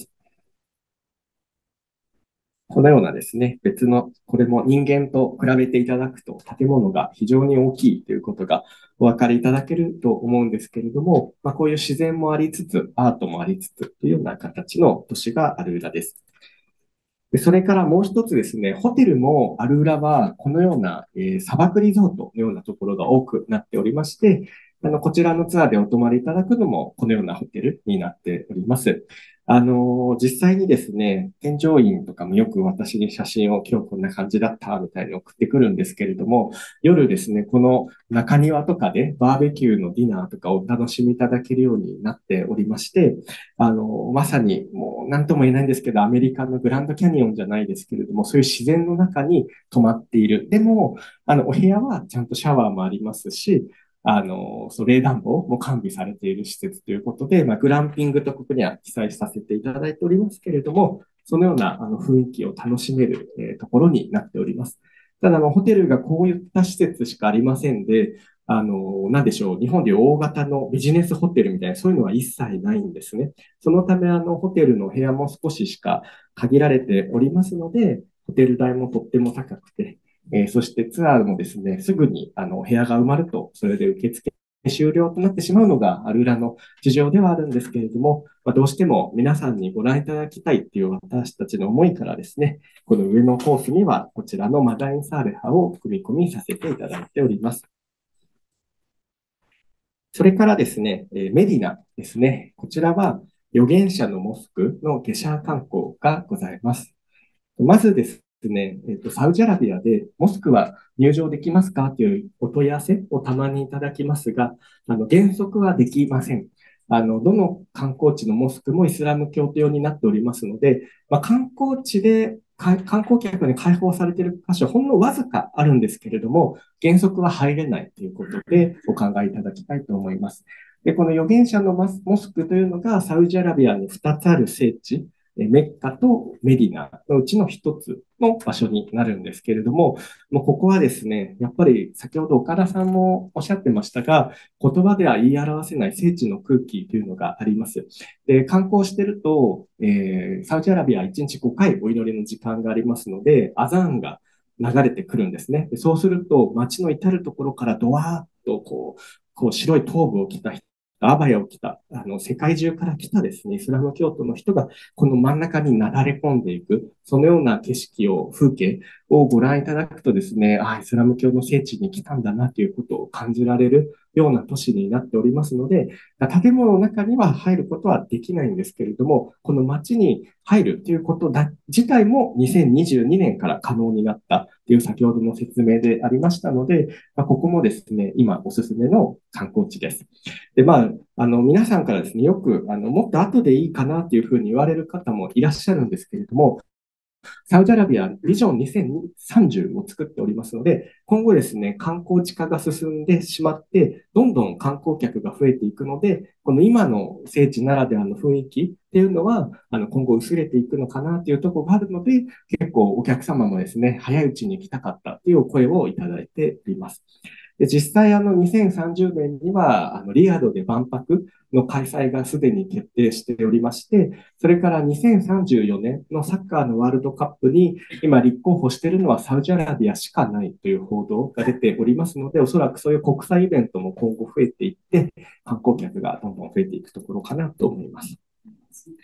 このようなですね、別の、これも人間と比べていただくと建物が非常に大きいということがお分かりいただけると思うんですけれども、まあ、こういう自然もありつつ、アートもありつつというような形の都市がアルーラです。でそれからもう一つですね、ホテルもアルーラはこのような、えー砂漠リゾートのようなところが多くなっておりまして、あの、こちらのツアーでお泊まりいただくのもこのようなホテルになっております。あの、実際にですね、添乗員とかもよく私に写真を今日こんな感じだったみたいに送ってくるんですけれども、夜ですね、この中庭とかでバーベキューのディナーとかをお楽しみいただけるようになっておりまして、あの、まさにもう何とも言えないんですけど、アメリカのグランドキャニオンじゃないですけれども、そういう自然の中に泊まっている。でも、あの、お部屋はちゃんとシャワーもありますし、あの、そう、冷暖房も完備されている施設ということで、まあ、グランピングとここには記載させていただいておりますけれども、そのようなあの雰囲気を楽しめる、えーところになっております。ただ、あの、ホテルがこういった施設しかありませんで、あの、なんでしょう、日本でいう大型のビジネスホテルみたいな、そういうのは一切ないんですね。そのため、あの、ホテルの部屋も少ししか限られておりますので、ホテル代もとっても高くて、えーそしてツアーもですね、すぐにあの部屋が埋まると、それで受付終了となってしまうのがアルーラの事情ではあるんですけれども、まあ、どうしても皆さんにご覧いただきたいっていう私たちの思いからですね、この上のコースにはこちらのマダインサーレハを組み込みさせていただいております。それからですね、えーメディナですね。こちらは預言者のモスクの下車観光がございます。まずですね、えっと、サウジアラビアでモスクは入場できますかというお問い合わせをたまにいただきますが、あの、原則はできません。あの、どの観光地のモスクもイスラム教徒用になっておりますので、まあ、観光地でか観光客に開放されている箇所、ほんのわずかあるんですけれども、原則は入れないということでお考えいただきたいと思います。で、この預言者のモスクというのがサウジアラビアにふたつある聖地、メッカとメディナのうちの一つの場所になるんですけれども、もうここはですね、やっぱり先ほど岡田さんもおっしゃってましたが、言葉では言い表せない聖地の空気というのがあります。で、観光してると、えー、サウジアラビアいちにちごかいお祈りの時間がありますので、アザーンが流れてくるんですね。でそうすると、街の至るところからドワーッとこう、こう白い頭部を着た人、アバヤを着た、あの、世界中から来たですね、イスラム教徒の人が、この真ん中になだれ込んでいく、そのような景色を、風景をご覧いただくとですね、あ、イスラム教の聖地に来たんだなということを感じられるような都市になっておりますので、建物の中には入ることはできないんですけれども、この街に入るということだ自体もにせんにじゅうにねんから可能になったという先ほどの説明でありましたので、まあ、ここもですね、今おすすめの観光地です。で、まあ、あの、皆さんからですね、よく、あの、もっと後でいいかなというふうに言われる方もいらっしゃるんですけれども、サウジアラビアビジョンにせんさんじゅうを作っておりますので、今後ですね、観光地化が進んでしまって、どんどん観光客が増えていくので、この今の聖地ならではの雰囲気っていうのは、あの、今後薄れていくのかなというところがあるので、結構お客様もですね、早いうちに来たかったというお声をいただいております。で実際、あの、にせんさんじゅうねんには、あの、リヤドで万博の開催がすでに決定しておりまして、それからにせんさんじゅうよねんのサッカーのワールドカップに今立候補しているのはサウジアラビアしかないという報道が出ておりますので、おそらくそういう国際イベントも今後増えていって、観光客がどんどん増えていくところかなと思います。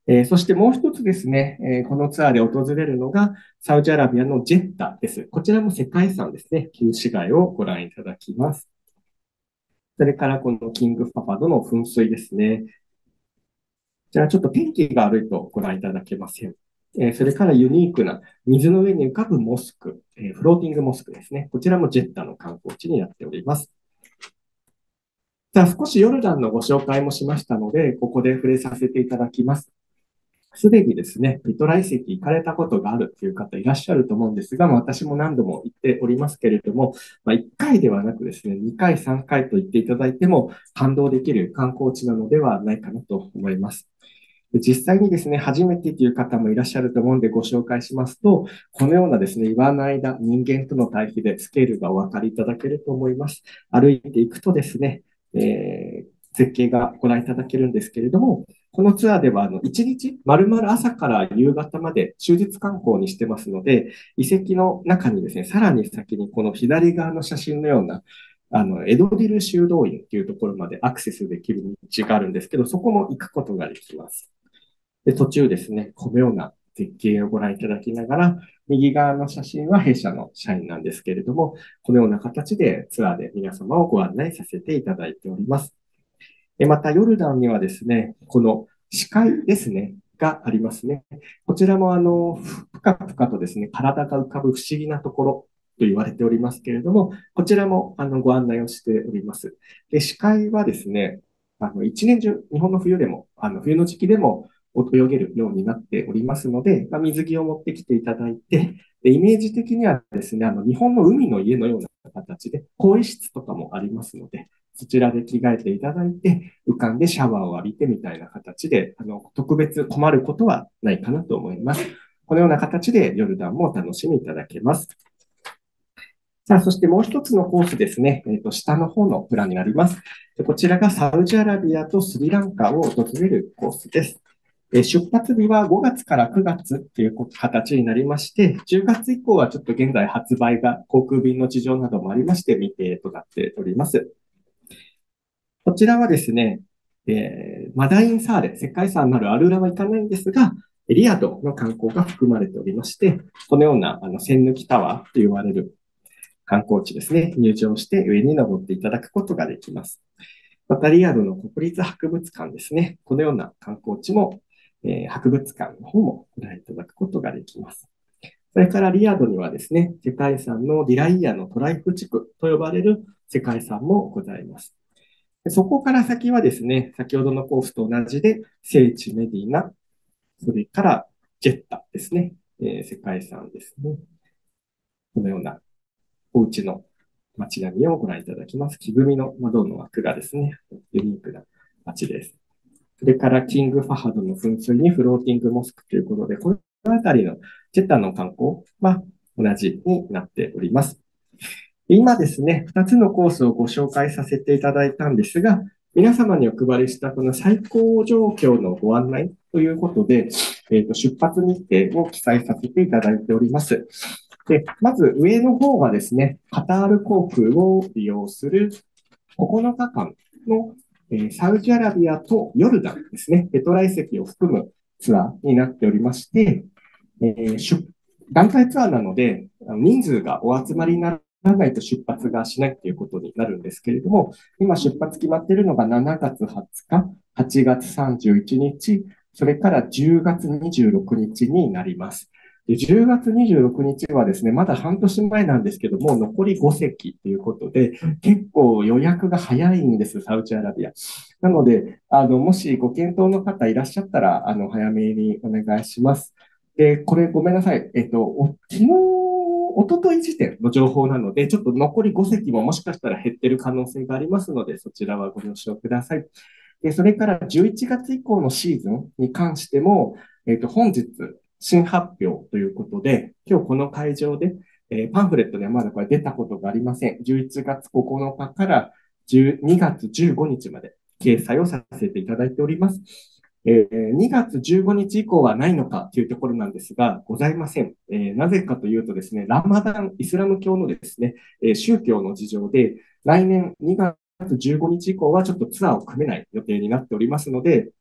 えーそしてもう一つですね、えーこのツアーで訪れるのが、サウジアラビアのジェッタです。こちらも世界遺産ですね、旧市街をご覧いただきます。それからこのキングファファドの噴水ですね。じゃあちょっと天気が悪いとご覧いただけません。えーそれからユニークな水の上に浮かぶモスク、えーフローティングモスクですね。こちらもジェッタの観光地になっております。じゃあ少しヨルダンのご紹介もしましたので、ここで触れさせていただきます。すでにですね、ピトラ遺跡行かれたことがあるという方いらっしゃると思うんですが、まあ、私も何度も行っておりますけれども、まあ、いっかいではなくですね、にかい、さんかいと言っていただいても感動できる観光地なのではないかなと思います。で実際にですね、初めてという方もいらっしゃると思うんでご紹介しますと、このようなですね、岩の間、人間との対比でスケールがお分かりいただけると思います。歩いていくとですね、えー絶景がご覧いただけるんですけれども、このツアーではあのいちにち、丸々朝から夕方まで終日観光にしてますので、遺跡の中にですね、さらに先にこの左側の写真のような、あの、エドディル修道院というところまでアクセスできる道があるんですけど、そこも行くことができます。で、途中ですね、このような絶景をご覧いただきながら、右側の写真は弊社の社員なんですけれども、このような形でツアーで皆様をご案内させていただいております。また、ヨルダンにはですね、この死海ですね、がありますね。こちらも、あの、ぷかぷかとですね、体が浮かぶ不思議なところと言われておりますけれども、こちらも、あの、ご案内をしております。で、死海はですね、あの、一年中、日本の冬でも、あの、冬の時期でも泳げるようになっておりますので、まあ、水着を持ってきていただいて、で、イメージ的にはですね、あの、日本の海の家のような形で、更衣室とかもありますので、そちらで着替えていただいて、浮かんでシャワーを浴びてみたいな形で、あの、特別困ることはないかなと思います。このような形でヨルダンもお楽しみいただけます。さあ、そしてもう一つのコースですね。えっと、下の方のプランになります。こちらがサウジアラビアとスリランカを訪れるコースです。出発日はごがつからくがつという形になりまして、じゅうがつ以降はちょっと現在発売が航空便の事情などもありまして未定となっております。こちらはですね、えー、マダインサーレ、世界遺産なるアルーラは行かないんですが、リアドの観光が含まれておりまして、このようなあの線抜きタワーと言われる観光地ですね、入場して上に登っていただくことができます。またリアドの国立博物館ですね、このような観光地も、えー、博物館の方もご覧いただくことができます。それからリアドにはですね、世界遺産のディライアのトライフ地区と呼ばれる世界遺産もございます。そこから先はですね、先ほどのコースと同じで、聖地メディナ、それからジェッタですね、えー、世界遺産ですね。このようなお家の街並みをご覧いただきます。木組みの窓の枠がですね、ユニークな街です。それからキングファハドの噴水にフローティングモスクということで、このあたりのジェッタの観光は同じになっております。今ですね、ふたつのコースをご紹介させていただいたんですが、皆様にお配りしたこの最高状況のご案内ということで、えーと、出発日程を記載させていただいております。で、まず上の方はですね、カタール航空を利用するここのかかんの、えー、サウジアラビアとヨルダンですね、ペトラ遺跡を含むツアーになっておりまして、えー、団体ツアーなので、人数がお集まりになるならないと出発がしないということになるんですけれども、今出発決まっているのがしちがつはつか、はちがつさんじゅういちにち、それからじゅうがつにじゅうろくにちになります。でじゅうがつにじゅうろくにちはですね、まだ半年前なんですけども、残りごせきということで、結構予約が早いんです、サウジアラビア。なので、あの、もしご検討の方いらっしゃったら、あの、早めにお願いします。で、これごめんなさい。えっと、昨日、一昨日時点の情報なので、ちょっと残りごせきももしかしたら減ってる可能性がありますので、そちらはご了承ください。で、それからじゅういちがつ以降のシーズンに関しても、えっと、本日、新発表ということで、今日この会場で、えー、パンフレットにはまだこれ出たことがありません。じゅういちがつここのかからにがつじゅうごにちまで掲載をさせていただいております。えー、にがつじゅうごにち以降はないのかというところなんですが、ございません。えー、なぜかというとですね、ラマダン、イスラム教のですね、えー、宗教の事情で、来年にがつじゅうごにち以降はちょっとツアーを組めない予定になっておりますので、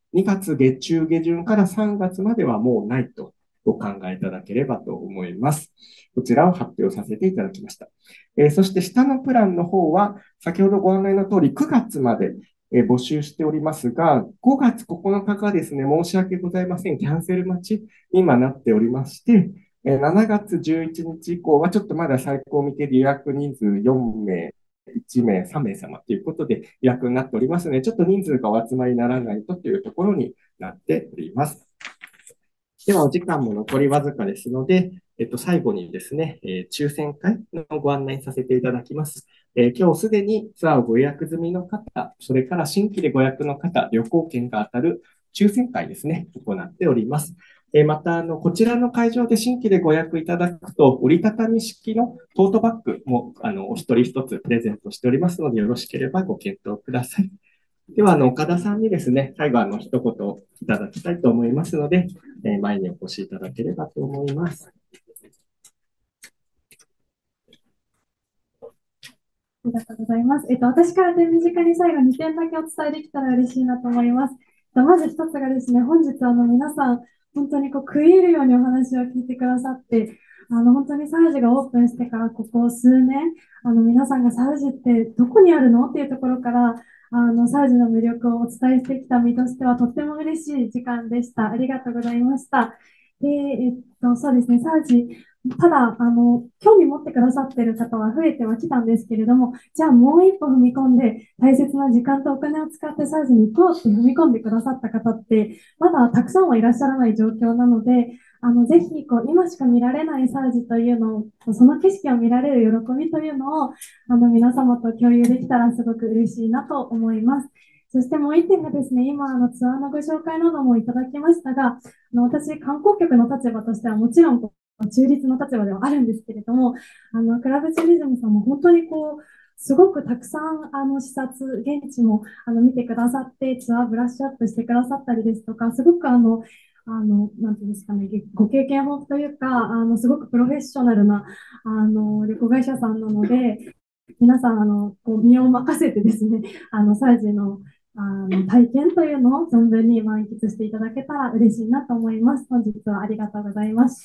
にがつ月中下旬からさんがつまではもうないとお考えいただければと思います。こちらを発表させていただきました。えー、そして下のプランの方は、先ほどご案内の通りくがつまでえー募集しておりますが、ごがつここのかがですね、申し訳ございません。キャンセル待ちに今なっておりまして、えーしちがつじゅういちにち以降はちょっとまだ最高未定で予約人数よんめい、いちめい、さんめい様ということで予約になっておりますので、ちょっと人数がお集まりにならないとというところになっております。では、お時間も残りわずかですので、えっと、最後にですね、えー抽選会のご案内させていただきます。えー今日すでにツアーをご予約済みの方、それから新規でご予約の方、旅行券が当たる抽選会ですね、行っております。えーまた、あの、こちらの会場で新規でご予約いただくと、折りたたみ式のトートバッグも、あの、お一人一つプレゼントしておりますので、よろしければご検討ください。では、あの、岡田さんにですね、最後、あの、一言いただきたいと思いますので、えー前にお越しいただければと思います。 ありがとうございます。えっと、私から手短に最後にてんだけお伝えできたら嬉しいなと思います。えっとまず一つがですね、本日あの皆さん、本当にこう食い入るようにお話を聞いてくださって、あの本当にサウジがオープンしてからここ数年、あの皆さんがサウジってどこにあるのっていうところから、あのサウジの魅力をお伝えしてきた身としてはとっても嬉しい時間でした。ありがとうございました。で、えっと、そうですね、サウジ、ただ、あの、興味持ってくださっている方は増えてはきたんですけれども、じゃあもう一歩踏み込んで、大切な時間とお金を使ってサウジに行こうって踏み込んでくださった方って、まだたくさんはいらっしゃらない状況なので、あの、ぜひ、こう、今しか見られないサウジというのを、その景色を見られる喜びというのを、あの、皆様と共有できたらすごく嬉しいなと思います。そしてもう一点がですね、今、あの、ツアーのご紹介などもいただきましたが、あの私、観光局の立場としてはもちろん、中立の立場ではあるんですけれども、あの、クラブツーリズムさんも本当にこう、すごくたくさんあの視察、現地もあの見てくださって、ツアーブラッシュアップしてくださったりですとか、すごくあの、あの、なんていうんですかね、ご経験豊富というか、あの、すごくプロフェッショナルな、あの、旅行会社さんなので、皆さん、あの、こう身を任せてですね、あの、サウジの、あの、体験というのを存分に満喫していただけたら嬉しいなと思います。本日はありがとうございました。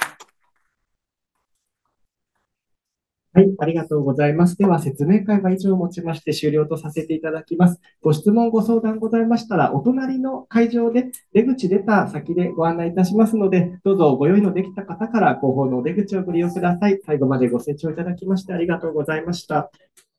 はい、ありがとうございます。では、説明会は以上をもちまして終了とさせていただきます。ご質問、ご相談ございましたら、お隣の会場で出口出た先でご案内いたしますので、どうぞご用意のできた方から後方のお出口をご利用ください。最後までご清聴いただきましてありがとうございました。